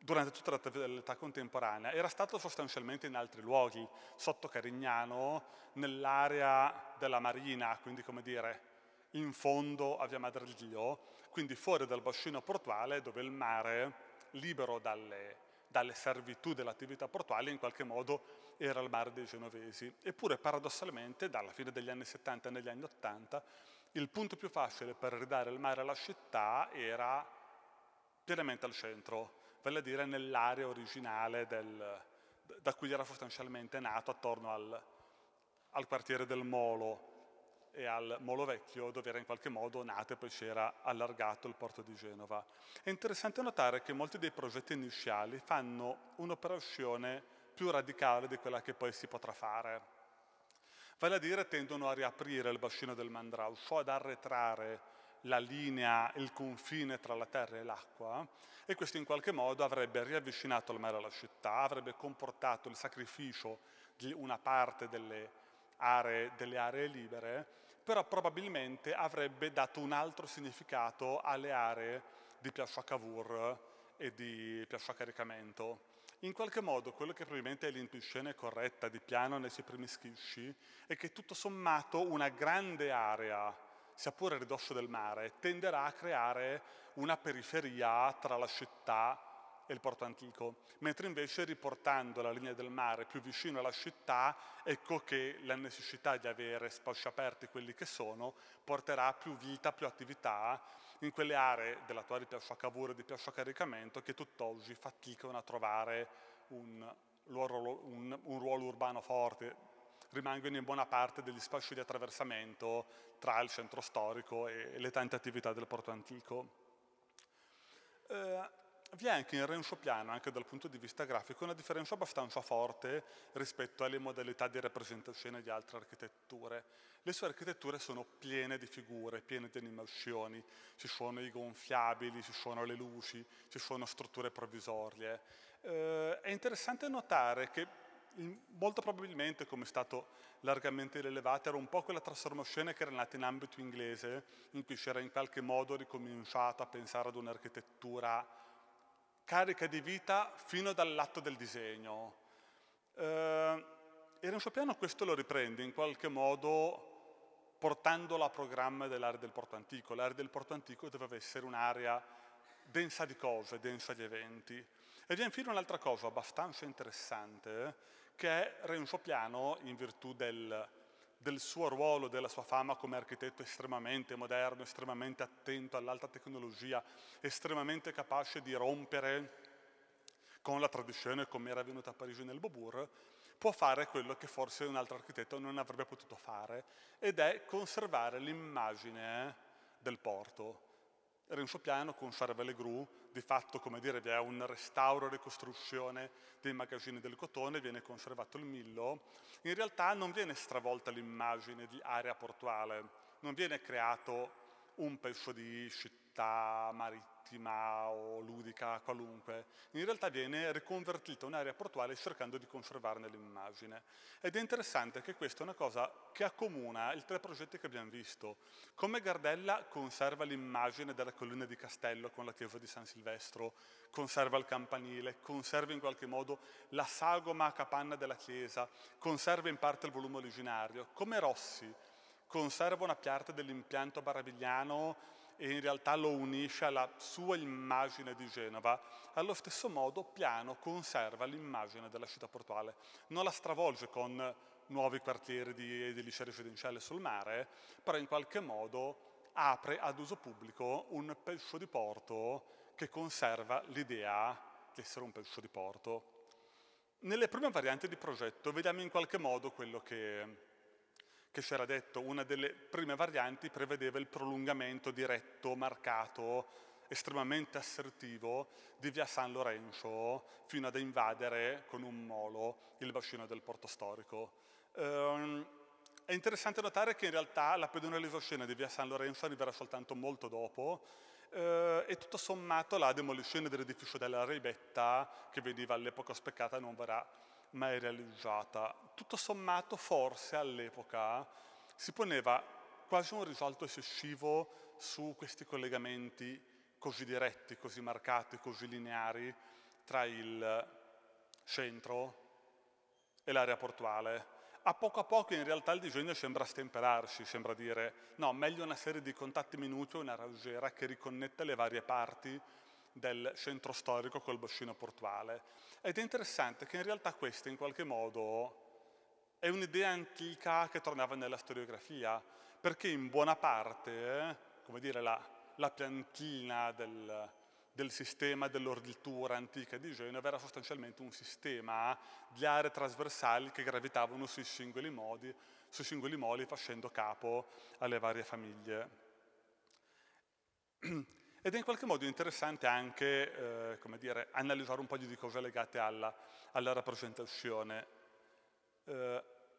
durante tutta l'età contemporanea, era stato sostanzialmente in altri luoghi, sotto Carignano, nell'area della marina, quindi come dire in fondo a Via Madriglio, quindi fuori dal bacino portuale dove il mare, libero dalle, dalle servitù dell'attività portuale, in qualche modo era il mare dei genovesi. Eppure paradossalmente dalla fine degli anni settanta e negli anni ottanta il punto più facile per ridare il mare alla città era pienamente al centro, vale a dire nell'area originale del, da cui era sostanzialmente nato, attorno al, al quartiere del Molo e al Molo Vecchio, dove era in qualche modo nato e poi si era allargato il porto di Genova. È interessante notare che molti dei progetti iniziali fanno un'operazione più radicale di quella che poi si potrà fare. Vale a dire, tendono a riaprire il bacino del Mandrauso, ad arretrare la linea, il confine tra la terra e l'acqua, e questo in qualche modo avrebbe riavvicinato il mare alla città, avrebbe comportato il sacrificio di una parte delle aree, delle aree libere, però probabilmente avrebbe dato un altro significato alle aree di Piazza Cavour e di Piazza Caricamento. In qualche modo quello che probabilmente è l'intuizione corretta di Piano nei suoi primi schisci è che tutto sommato una grande area, sia pure a ridosso del mare, tenderà a creare una periferia tra la città e il porto antico, mentre invece riportando la linea del mare più vicino alla città, ecco che la necessità di avere spazi aperti, quelli che sono, porterà più vita, più attività in quelle aree dell'attuale Piazza Cavour e di Piazza Caricamento che tutt'oggi faticano a trovare un ruolo, un, un ruolo urbano forte, rimangono in buona parte degli spazi di attraversamento tra il centro storico e le tante attività del porto antico. Eh, vi è anche in Renzo Piano, anche dal punto di vista grafico, una differenza abbastanza forte rispetto alle modalità di rappresentazione di altre architetture. Le sue architetture sono piene di figure, piene di animazioni, ci sono i gonfiabili, ci sono le luci, ci sono strutture provvisorie. Eh, è interessante notare che molto probabilmente, come è stato largamente rilevato, era un po' quella trasformazione che era nata in ambito inglese, in cui si era in qualche modo ricominciato a pensare ad un'architettura carica di vita fino dall'atto del disegno. Eh, e Renzo Piano questo lo riprende in qualche modo portandolo a programma dell'area del Porto Antico. L'area del Porto Antico doveva essere un'area densa di cose, densa di eventi. E vi è infine un'altra cosa abbastanza interessante, che è Renzo Piano, in virtù del, del suo ruolo, della sua fama come architetto estremamente moderno, estremamente attento all'alta tecnologia, estremamente capace di rompere con la tradizione come era avvenuta a Parigi nel Beaubourg, può fare quello che forse un altro architetto non avrebbe potuto fare, ed è conservare l'immagine del porto. Renzo Piano conserva le gru, di fatto, come dire, vi è un restauro e ricostruzione dei magazzini del cotone, viene conservato il millo. In realtà non viene stravolta l'immagine di area portuale, non viene creato un pezzo di città marittima o ludica qualunque. In realtà viene riconvertita un'area portuale cercando di conservarne l'immagine. Ed è interessante che questa è una cosa che accomuna i tre progetti che abbiamo visto. Come Gardella conserva l'immagine della collina di Castello con la chiesa di San Silvestro, conserva il campanile, conserva in qualche modo la sagoma a capanna della chiesa, conserva in parte il volume originario. Come Rossi conserva una parte dell'impianto baravigliano e in realtà lo unisce alla sua immagine di Genova, allo stesso modo Piano conserva l'immagine della città portuale, non la stravolge con nuovi quartieri di edilizia residenziale sul mare, però in qualche modo apre ad uso pubblico un pezzo di porto che conserva l'idea di essere un pezzo di porto. Nelle prime varianti di progetto vediamo in qualche modo quello che che si era detto. Una delle prime varianti prevedeva il prolungamento diretto, marcato, estremamente assertivo di via San Lorenzo fino ad invadere con un molo il bacino del porto storico. Ehm, è interessante notare che in realtà la pedonalizzazione di via San Lorenzo arriverà soltanto molto dopo eh, e tutto sommato la demolizione dell'edificio della Ribetta, che veniva all'epoca auspicata, non verrà mai realizzata. Tutto sommato forse all'epoca si poneva quasi un risalto eccessivo su questi collegamenti così diretti, così marcati, così lineari tra il centro e l'area portuale. A poco a poco in realtà il disegno sembra stemperarsi, sembra dire no, meglio una serie di contatti minuti o una raggiera che riconnette le varie parti del centro storico col bacino portuale. Ed è interessante che in realtà questa in qualche modo è un'idea antica che tornava nella storiografia, perché in buona parte, eh, come dire, la, la piantina del, del sistema dell'orditura antica di Genova era sostanzialmente un sistema di aree trasversali che gravitavano sui singoli modi, sui singoli moli facendo capo alle varie famiglie. Ed è in qualche modo interessante anche, eh, come dire, analizzare un po' di cose legate alla, alla rappresentazione. Eh,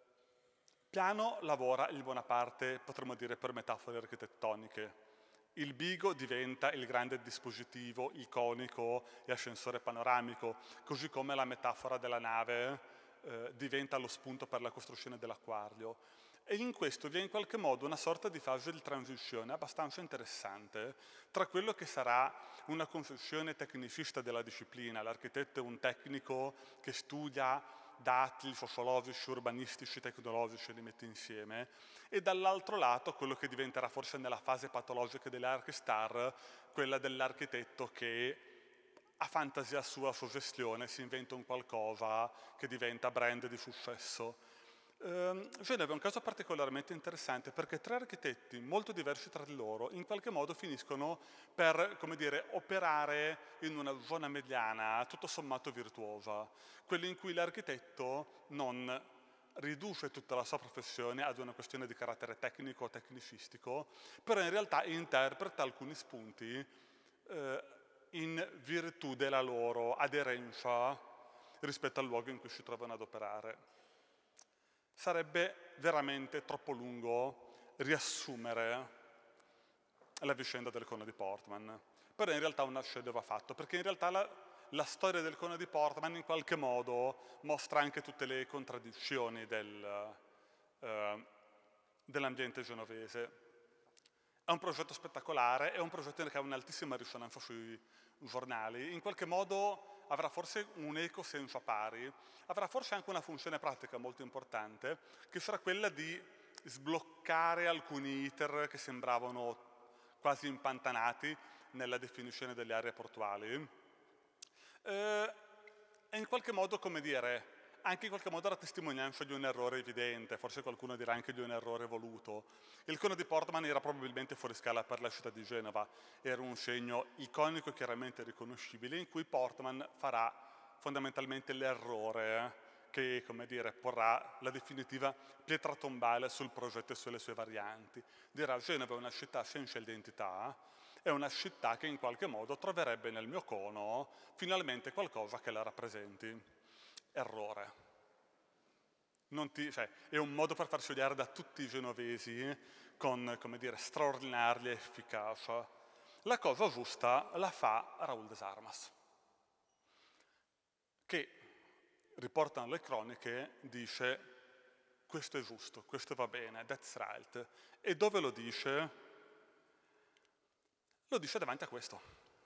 Piano lavora in buona parte, potremmo dire, per metafore architettoniche. Il bigo diventa il grande dispositivo iconico e ascensore panoramico, così come la metafora della nave eh, diventa lo spunto per la costruzione dell'acquario. E in questo vi è in qualche modo una sorta di fase di transizione abbastanza interessante tra quello che sarà una concezione tecnicista della disciplina. L'architetto è un tecnico che studia dati sociologici, urbanistici, tecnologici, li mette insieme, e dall'altro lato quello che diventerà forse nella fase patologica delle Archistar, quella dell'architetto che a fantasia sua, a suggestione, si inventa un qualcosa che diventa brand di successo. Uh, Genova è un caso particolarmente interessante perché tre architetti molto diversi tra di loro in qualche modo finiscono per, come dire, operare in una zona mediana tutto sommato virtuosa, quella in cui l'architetto non riduce tutta la sua professione ad una questione di carattere tecnico o tecnicistico, però in realtà interpreta alcuni spunti uh, in virtù della loro aderenza rispetto al luogo in cui si trovano ad operare. Sarebbe veramente troppo lungo riassumere la vicenda del cono di Portman, però in realtà un accenno va fatto, perché in realtà la, la storia del cono di Portman in qualche modo mostra anche tutte le contraddizioni del, eh, dell'ambiente genovese. È un progetto spettacolare, è un progetto che ha un'altissima risonanza sui giornali, in qualche modo avrà forse un eco senso a pari, avrà forse anche una funzione pratica molto importante, che sarà quella di sbloccare alcuni iter che sembravano quasi impantanati nella definizione delle aree portuali. Eh, e in qualche modo, come dire, anche in qualche modo la testimonianza di un errore evidente, forse qualcuno dirà anche di un errore voluto. Il cono di Portman era probabilmente fuori scala per la città di Genova, era un segno iconico e chiaramente riconoscibile in cui Portman farà fondamentalmente l'errore che, come dire, porrà la definitiva pietra tombale sul progetto e sulle sue varianti. Dirà: Genova è una città senza identità, è una città che in qualche modo troverebbe nel mio cono finalmente qualcosa che la rappresenti. Errore. Non ti, cioè, è un modo per farsi odiare da tutti i genovesi con, come dire, straordinaria efficacia. La cosa giusta la fa Raúl de Armas, che, riportano le croniche, dice: questo è giusto, questo va bene, that's right. E dove lo dice? Lo dice davanti a questo.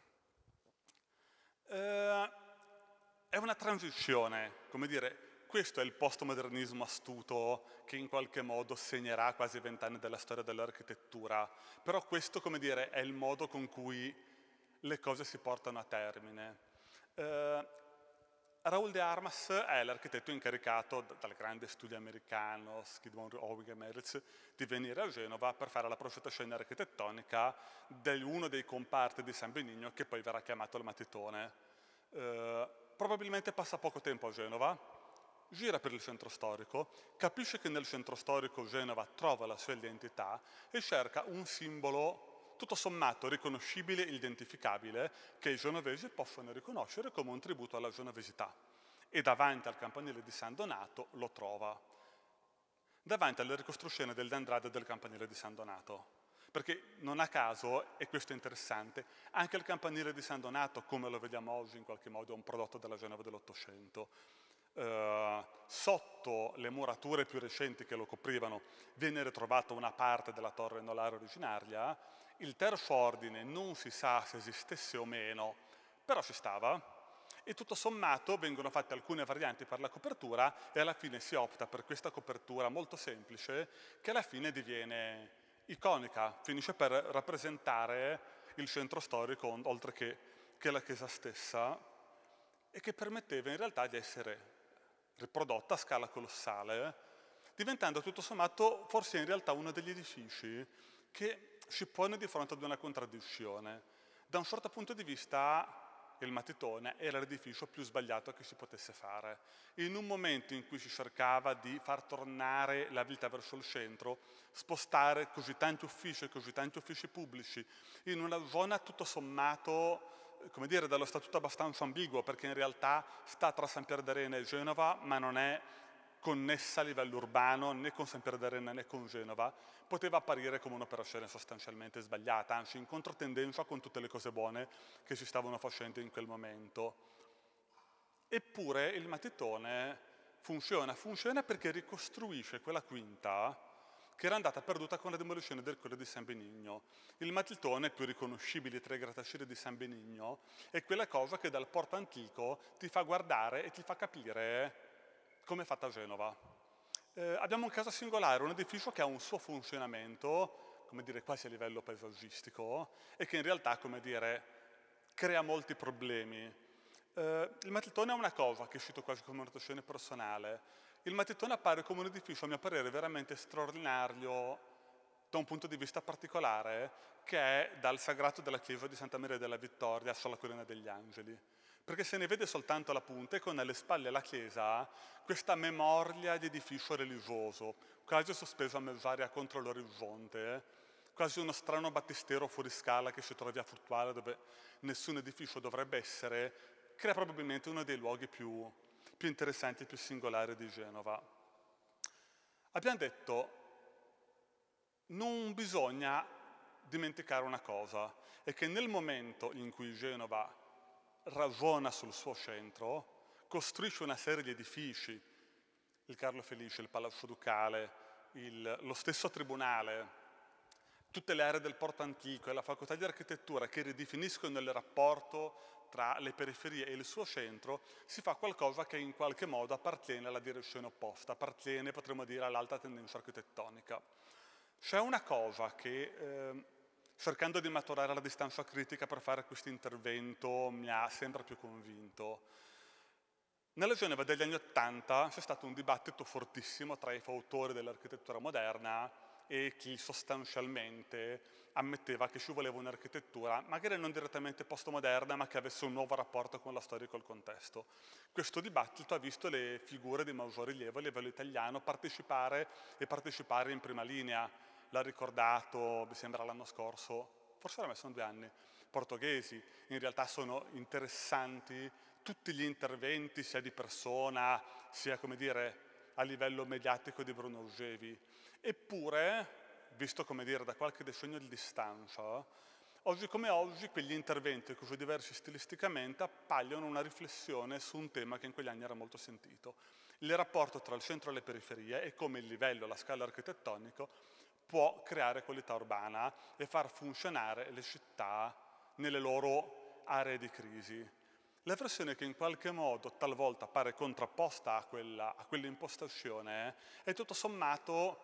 Eh, È una transizione, come dire, questo è il postmodernismo astuto che in qualche modo segnerà quasi vent'anni della storia dell'architettura, però questo, come dire, è il modo con cui le cose si portano a termine. Eh, Raúl de Armas è l'architetto incaricato dal grande studio americano Skidmore, Owing e Merritt di venire a Genova per fare la progettazione architettonica di uno dei comparti di San Benigno che poi verrà chiamato il Matitone. Eh, probabilmente passa poco tempo a Genova, gira per il centro storico, capisce che nel centro storico Genova trova la sua identità e cerca un simbolo tutto sommato riconoscibile e identificabile che i genovesi possono riconoscere come un tributo alla genovesità. E davanti al campanile di San Donato lo trova. Davanti alla ricostruzione del De Andrade del campanile di San Donato. Perché non a caso, e questo è interessante, anche il campanile di San Donato, come lo vediamo oggi, in qualche modo è un prodotto della Genova dell'Ottocento. Uh, sotto le murature più recenti che lo coprivano viene ritrovata una parte della torre nolare originaria. Il terzo ordine non si sa se esistesse o meno, però ci stava, e tutto sommato vengono fatte alcune varianti per la copertura e alla fine si opta per questa copertura molto semplice che alla fine diviene iconica, finisce per rappresentare il centro storico oltre che, che la chiesa stessa e che permetteva in realtà di essere riprodotta a scala colossale, diventando tutto sommato forse in realtà uno degli edifici che si pone di fronte ad una contraddizione. Da un certo punto di vista il Matitone era l'edificio più sbagliato che si potesse fare. In un momento in cui si cercava di far tornare la vita verso il centro, spostare così tanti uffici e così tanti uffici pubblici in una zona tutto sommato, come dire, dallo statuto abbastanza ambiguo, perché in realtà sta tra San Pierdarena e Genova, ma non è connessa a livello urbano né con San Pierdarena né con Genova, poteva apparire come un'operazione sostanzialmente sbagliata, anzi in controtendenza con tutte le cose buone che si stavano facendo in quel momento. Eppure il Matitone funziona, funziona perché ricostruisce quella quinta che era andata perduta con la demolizione del Colle di San Benigno. Il Matitone più riconoscibile tra i grattacieli di San Benigno è quella cosa che dal porto antico ti fa guardare e ti fa capire come è fatta Genova. Eh, abbiamo un caso singolare, un edificio che ha un suo funzionamento, come dire, quasi a livello paesaggistico, e che in realtà, come dire, crea molti problemi. Eh, il Matitone è una cosa che cito quasi come notazione personale. Il Matitone appare come un edificio, a mio parere, veramente straordinario da un punto di vista particolare, che è dal sagrato della chiesa di Santa Maria della Vittoria sulla Collina degli Angeli. Perché se ne vede soltanto la punta e con alle spalle la chiesa questa memoria di edificio religioso, quasi sospeso a mezz'aria contro l'orizzonte, quasi uno strano battistero fuori scala che si trovi a fluttuare dove nessun edificio dovrebbe essere, crea probabilmente uno dei luoghi più, più interessanti e più singolari di Genova. Abbiamo detto, non bisogna dimenticare una cosa, è che nel momento in cui Genova ragiona sul suo centro, costruisce una serie di edifici, il Carlo Felice, il Palazzo Ducale, il, lo stesso Tribunale, tutte le aree del Porto Antico e la Facoltà di Architettura che ridefiniscono il rapporto tra le periferie e il suo centro, si fa qualcosa che in qualche modo appartiene alla direzione opposta, appartiene, potremmo dire, all'alta tendenza architettonica. C'è una cosa che, eh, cercando di maturare la distanza critica per fare questo intervento, mi ha sempre più convinto. Nella Genova degli anni Ottanta c'è stato un dibattito fortissimo tra i fautori dell'architettura moderna e chi sostanzialmente ammetteva che ci voleva un'architettura, magari non direttamente postmoderna, ma che avesse un nuovo rapporto con la storia e col contesto. Questo dibattito ha visto le figure di maggior rilievo a livello italiano partecipare e partecipare in prima linea. L'ha ricordato, mi sembra l'anno scorso, forse ormai sono due anni, portoghesi. In realtà sono interessanti tutti gli interventi, sia di persona, sia, come dire, a livello mediatico di Bruno Urgevi. Eppure, visto, come dire, da qualche decennio di distanza, oggi come oggi quegli interventi, così diversi stilisticamente, appaiono una riflessione su un tema che in quegli anni era molto sentito. Il rapporto tra il centro e le periferie e come il livello, la scala architettonico può creare qualità urbana e far funzionare le città nelle loro aree di crisi. La versione che in qualche modo talvolta appare contrapposta a quella, a quell'impostazione è tutto sommato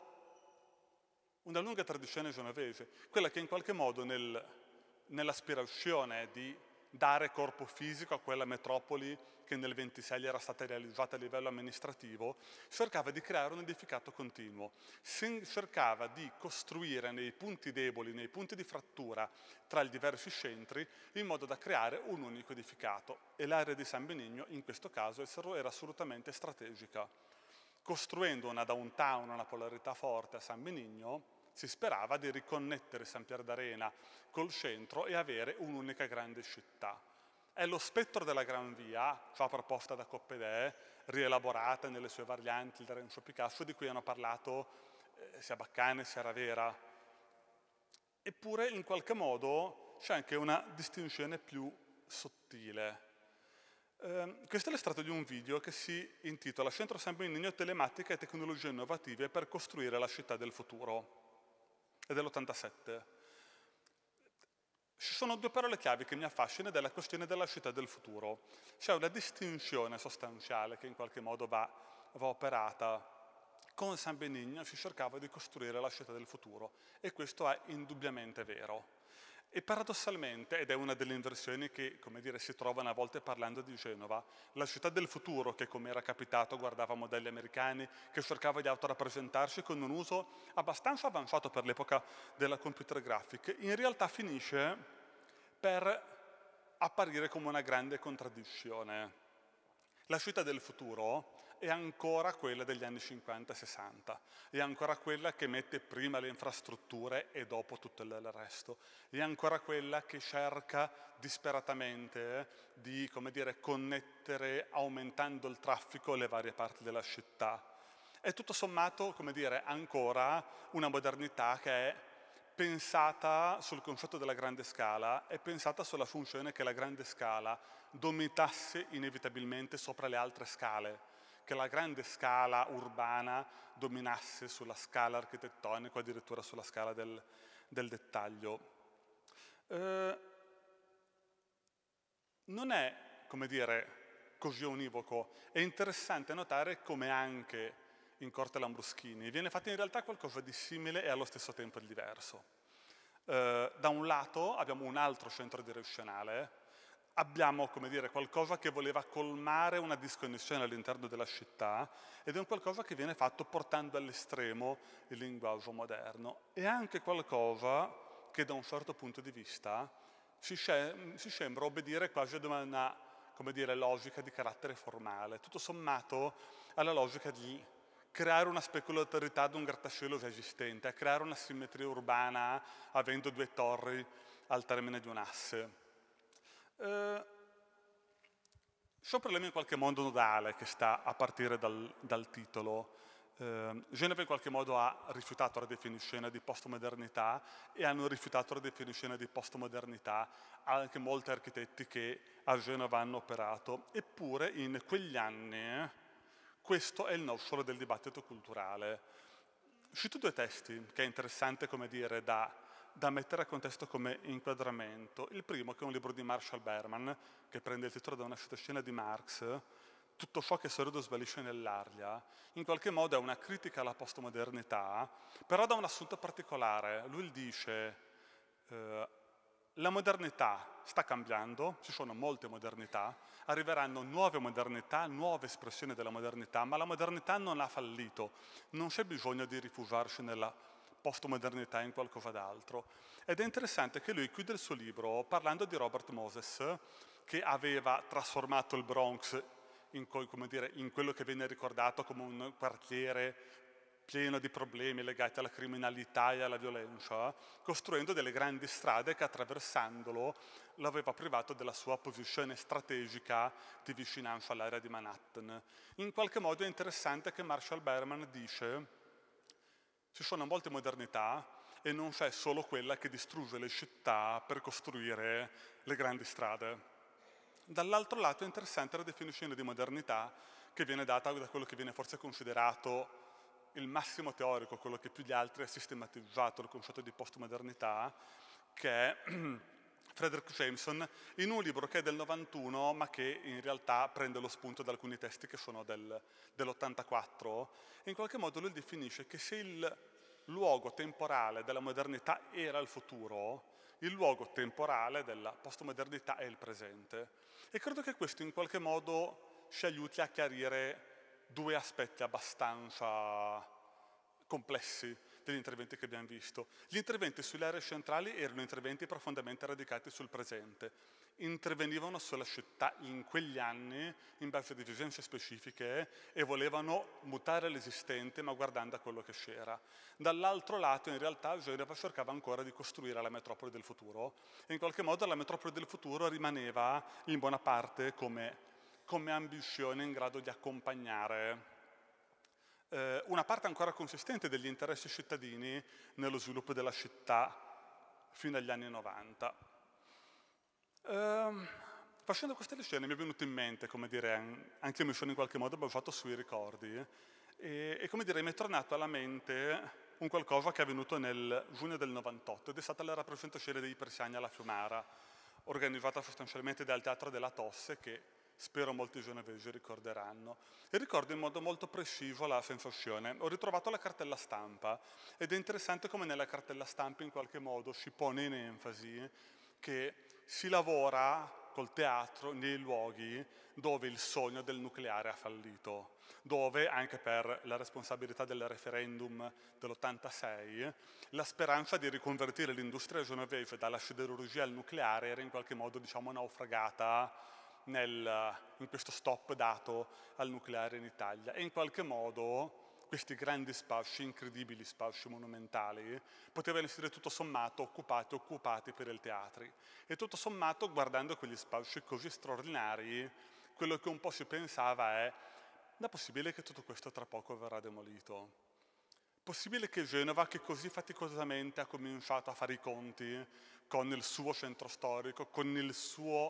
una lunga tradizione genovese, quella che in qualche modo nel, nell'aspirazione di dare corpo fisico a quella metropoli che nel ventisei era stata realizzata a livello amministrativo, cercava di creare un edificato continuo, cercava di costruire nei punti deboli, nei punti di frattura tra i diversi centri, in modo da creare un unico edificato. E l'area di San Benigno, in questo caso, era assolutamente strategica. Costruendo una downtown, una polarità forte a San Benigno, si sperava di riconnettere San Pierdarena col centro e avere un'unica grande città. È lo spettro della Gran Via, già proposta da Coppedè, rielaborata nelle sue varianti da Renzo Picasso, di cui hanno parlato eh, sia Baccani sia Ravera. Eppure, in qualche modo, c'è anche una distinzione più sottile. Eh, questo è l'estratto di un video che si intitola Centro San Benigno, telematica e tecnologie innovative per costruire la città del futuro. È dell'ottantasette. Ci sono due parole chiavi che mi affascinano ed è la questione della città del futuro. C'è una distinzione sostanziale che in qualche modo va, va operata. Con San Benigno si cercava di costruire la città del futuro e questo è indubbiamente vero. E paradossalmente, ed è una delle inversioni che, come dire, si trovano a volte parlando di Genova, la città del futuro, che come era capitato guardava modelli americani, che cercava di autorappresentarsi con un uso abbastanza avanzato per l'epoca della computer graphic, in realtà finisce per apparire come una grande contraddizione. La città del futuro è ancora quella degli anni cinquanta sessanta, è ancora quella che mette prima le infrastrutture e dopo tutto il resto, è ancora quella che cerca disperatamente di, come dire, connettere aumentando il traffico le varie parti della città. È tutto sommato, come dire, ancora una modernità che è pensata sul concetto della grande scala, è pensata sulla funzione che la grande scala dominasse inevitabilmente sopra le altre scale, che la grande scala urbana dominasse sulla scala architettonica, addirittura sulla scala del, del dettaglio. Eh, non è, come dire, così univoco. È interessante notare come anche in Corte Lambruschini viene fatto in realtà qualcosa di simile e allo stesso tempo di diverso. Eh, da un lato abbiamo un altro centro direzionale, abbiamo, come dire, qualcosa che voleva colmare una disconnessione all'interno della città ed è un qualcosa che viene fatto portando all'estremo il linguaggio moderno. È anche qualcosa che da un certo punto di vista si, si sembra obbedire quasi ad una, come dire, logica di carattere formale, tutto sommato alla logica di creare una speculatorietà ad un grattacielo già esistente, a creare una simmetria urbana avendo due torri al termine di un asse. Uh, c'è un problema in qualche modo nodale che sta a partire dal, dal titolo. Uh, Genova in qualche modo ha rifiutato la definizione di postmodernità e hanno rifiutato la definizione di postmodernità anche molti architetti che a Genova hanno operato, eppure in quegli anni questo è il nocciolo del dibattito culturale. Cito due testi che è interessante, come dire, da da mettere a contesto come inquadramento. Il primo, che è un libro di Marshall Berman, che prende il titolo da una citazione di Marx, tutto ciò che sorrido svanisce nell'aria, in qualche modo è una critica alla postmodernità, però da un assunto particolare. Lui dice, eh, la modernità sta cambiando, ci sono molte modernità, arriveranno nuove modernità, nuove espressioni della modernità, ma la modernità non ha fallito, non c'è bisogno di rifugiarsi nella postmodernità in qualcosa d'altro. Ed è interessante che lui chiude il suo libro parlando di Robert Moses, che aveva trasformato il Bronx in, come dire, in quello che viene ricordato come un quartiere pieno di problemi legati alla criminalità e alla violenza, costruendo delle grandi strade che attraversandolo l'aveva privato della sua posizione strategica di vicinanza all'area di Manhattan. In qualche modo è interessante che Marshall Berman dice: ci sono molte modernità e non c'è solo quella che distrugge le città per costruire le grandi strade. Dall'altro lato è interessante la definizione di modernità che viene data da quello che viene forse considerato il massimo teorico, quello che più di altri ha sistematizzato il concetto di postmodernità, che è Frederick Jameson, in un libro che è del novantuno, ma che in realtà prende lo spunto da alcuni testi che sono del, dell'ottantaquattro. In qualche modo lui definisce che se il luogo temporale della modernità era il futuro, il luogo temporale della postmodernità è il presente. E credo che questo in qualche modo ci aiuti a chiarire due aspetti abbastanza complessi degli interventi che abbiamo visto. Gli interventi sulle aree centrali erano interventi profondamente radicati sul presente, intervenivano sulla città in quegli anni in base a esigenze specifiche e volevano mutare l'esistente ma guardando a quello che c'era. Dall'altro lato in realtà Genova cercava ancora di costruire la metropoli del futuro e in qualche modo la metropoli del futuro rimaneva in buona parte come, come ambizione in grado di accompagnare eh, una parte ancora consistente degli interessi cittadini nello sviluppo della città fino agli anni novanta. Uh, facendo queste lezioni mi è venuto in mente, come dire, anche io mi sono in qualche modo basato sui ricordi e, e come dire, mi è tornato alla mente un qualcosa che è avvenuto nel giugno del novantotto ed è stata la rappresentazione dei Persiani alla Fiumara, organizzata sostanzialmente dal Teatro della Tosse, che spero molti genovesi ricorderanno. E ricordo in modo molto preciso la sensazione. Ho ritrovato la cartella stampa ed è interessante come nella cartella stampa in qualche modo si pone in enfasi che si lavora col teatro nei luoghi dove il sogno del nucleare ha fallito, dove, anche per la responsabilità del referendum dell'ottantasei, la speranza di riconvertire l'industria genovese dalla siderurgia al nucleare era in qualche modo, diciamo, naufragata nel, in questo stop dato al nucleare in Italia. E in qualche modo questi grandi spazi, incredibili spazi monumentali, potevano essere tutto sommato occupati, occupati per i teatri. E tutto sommato, guardando quegli spazi così straordinari, quello che un po' si pensava è: è possibile che tutto questo tra poco verrà demolito? Possibile che Genova, che così faticosamente ha cominciato a fare i conti con il suo centro storico, con il suo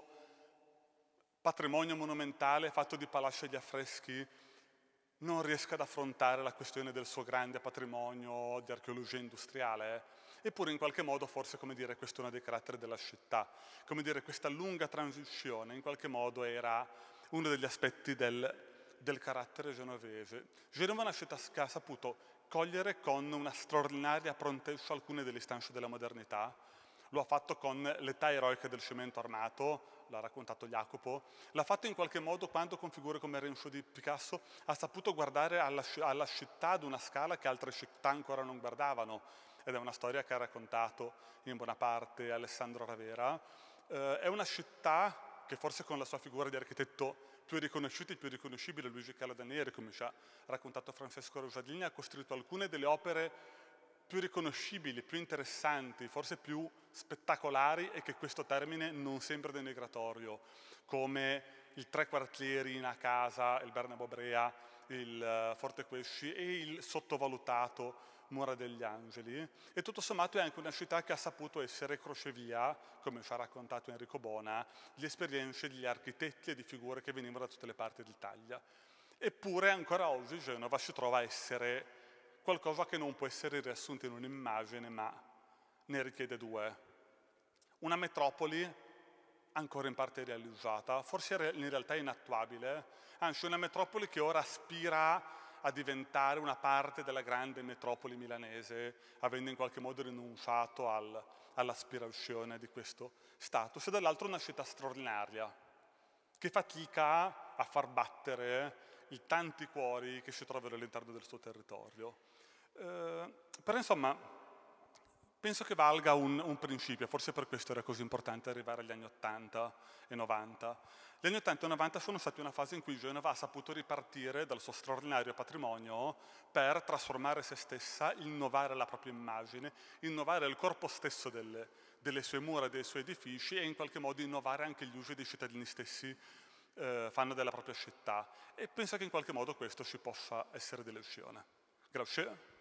patrimonio monumentale fatto di palazzi e di affreschi, non riesca ad affrontare la questione del suo grande patrimonio di archeologia industriale? Eppure in qualche modo forse, come dire, questo è uno dei caratteri della città. Come dire, questa lunga transizione in qualche modo era uno degli aspetti del, del carattere genovese. Genova è una città che ha saputo cogliere con una straordinaria prontezza alcune delle istanze della modernità. Lo ha fatto con l'età eroica del cemento armato, l'ha raccontato Jacopo, l'ha fatto in qualche modo quando con figure come Renzo di Picasso ha saputo guardare alla, alla città ad una scala che altre città ancora non guardavano, ed è una storia che ha raccontato in buona parte Alessandro Ravera. Eh, è una città che forse con la sua figura di architetto più riconosciuta e più riconoscibile, Luigi Caladanieri, come ci ha raccontato Francesco Rosadini, ha costruito alcune delle opere più riconoscibili, più interessanti, forse più spettacolari, e che questo termine non sembra denigratorio, come il Tre Quartieri in a casa, il Bernabò Brea, il Forte Quesci e il sottovalutato Mura degli Angeli. E tutto sommato è anche una città che ha saputo essere crocevia, come ci ha raccontato Enrico Bona, di esperienze degli architetti e di figure che venivano da tutte le parti d'Italia. Eppure ancora oggi Genova si trova a essere qualcosa che non può essere riassunto in un'immagine, ma ne richiede due. Una metropoli ancora in parte realizzata, forse in realtà inattuabile, anzi una metropoli che ora aspira a diventare una parte della grande metropoli milanese, avendo in qualche modo rinunciato al, all'aspirazione di questo status, e dall'altro una città straordinaria, che fatica a far battere i tanti cuori che si trovano all'interno del suo territorio. Eh, però insomma, penso che valga un, un principio, forse per questo era così importante arrivare agli anni ottanta e novanta. Gli anni ottanta e novanta sono stati una fase in cui Genova ha saputo ripartire dal suo straordinario patrimonio per trasformare se stessa, innovare la propria immagine, innovare il corpo stesso delle, delle sue mura, dei suoi edifici, e in qualche modo innovare anche gli usi dei cittadini stessi eh, fanno della propria città. E penso che in qualche modo questo ci possa essere di lezione. Grazie.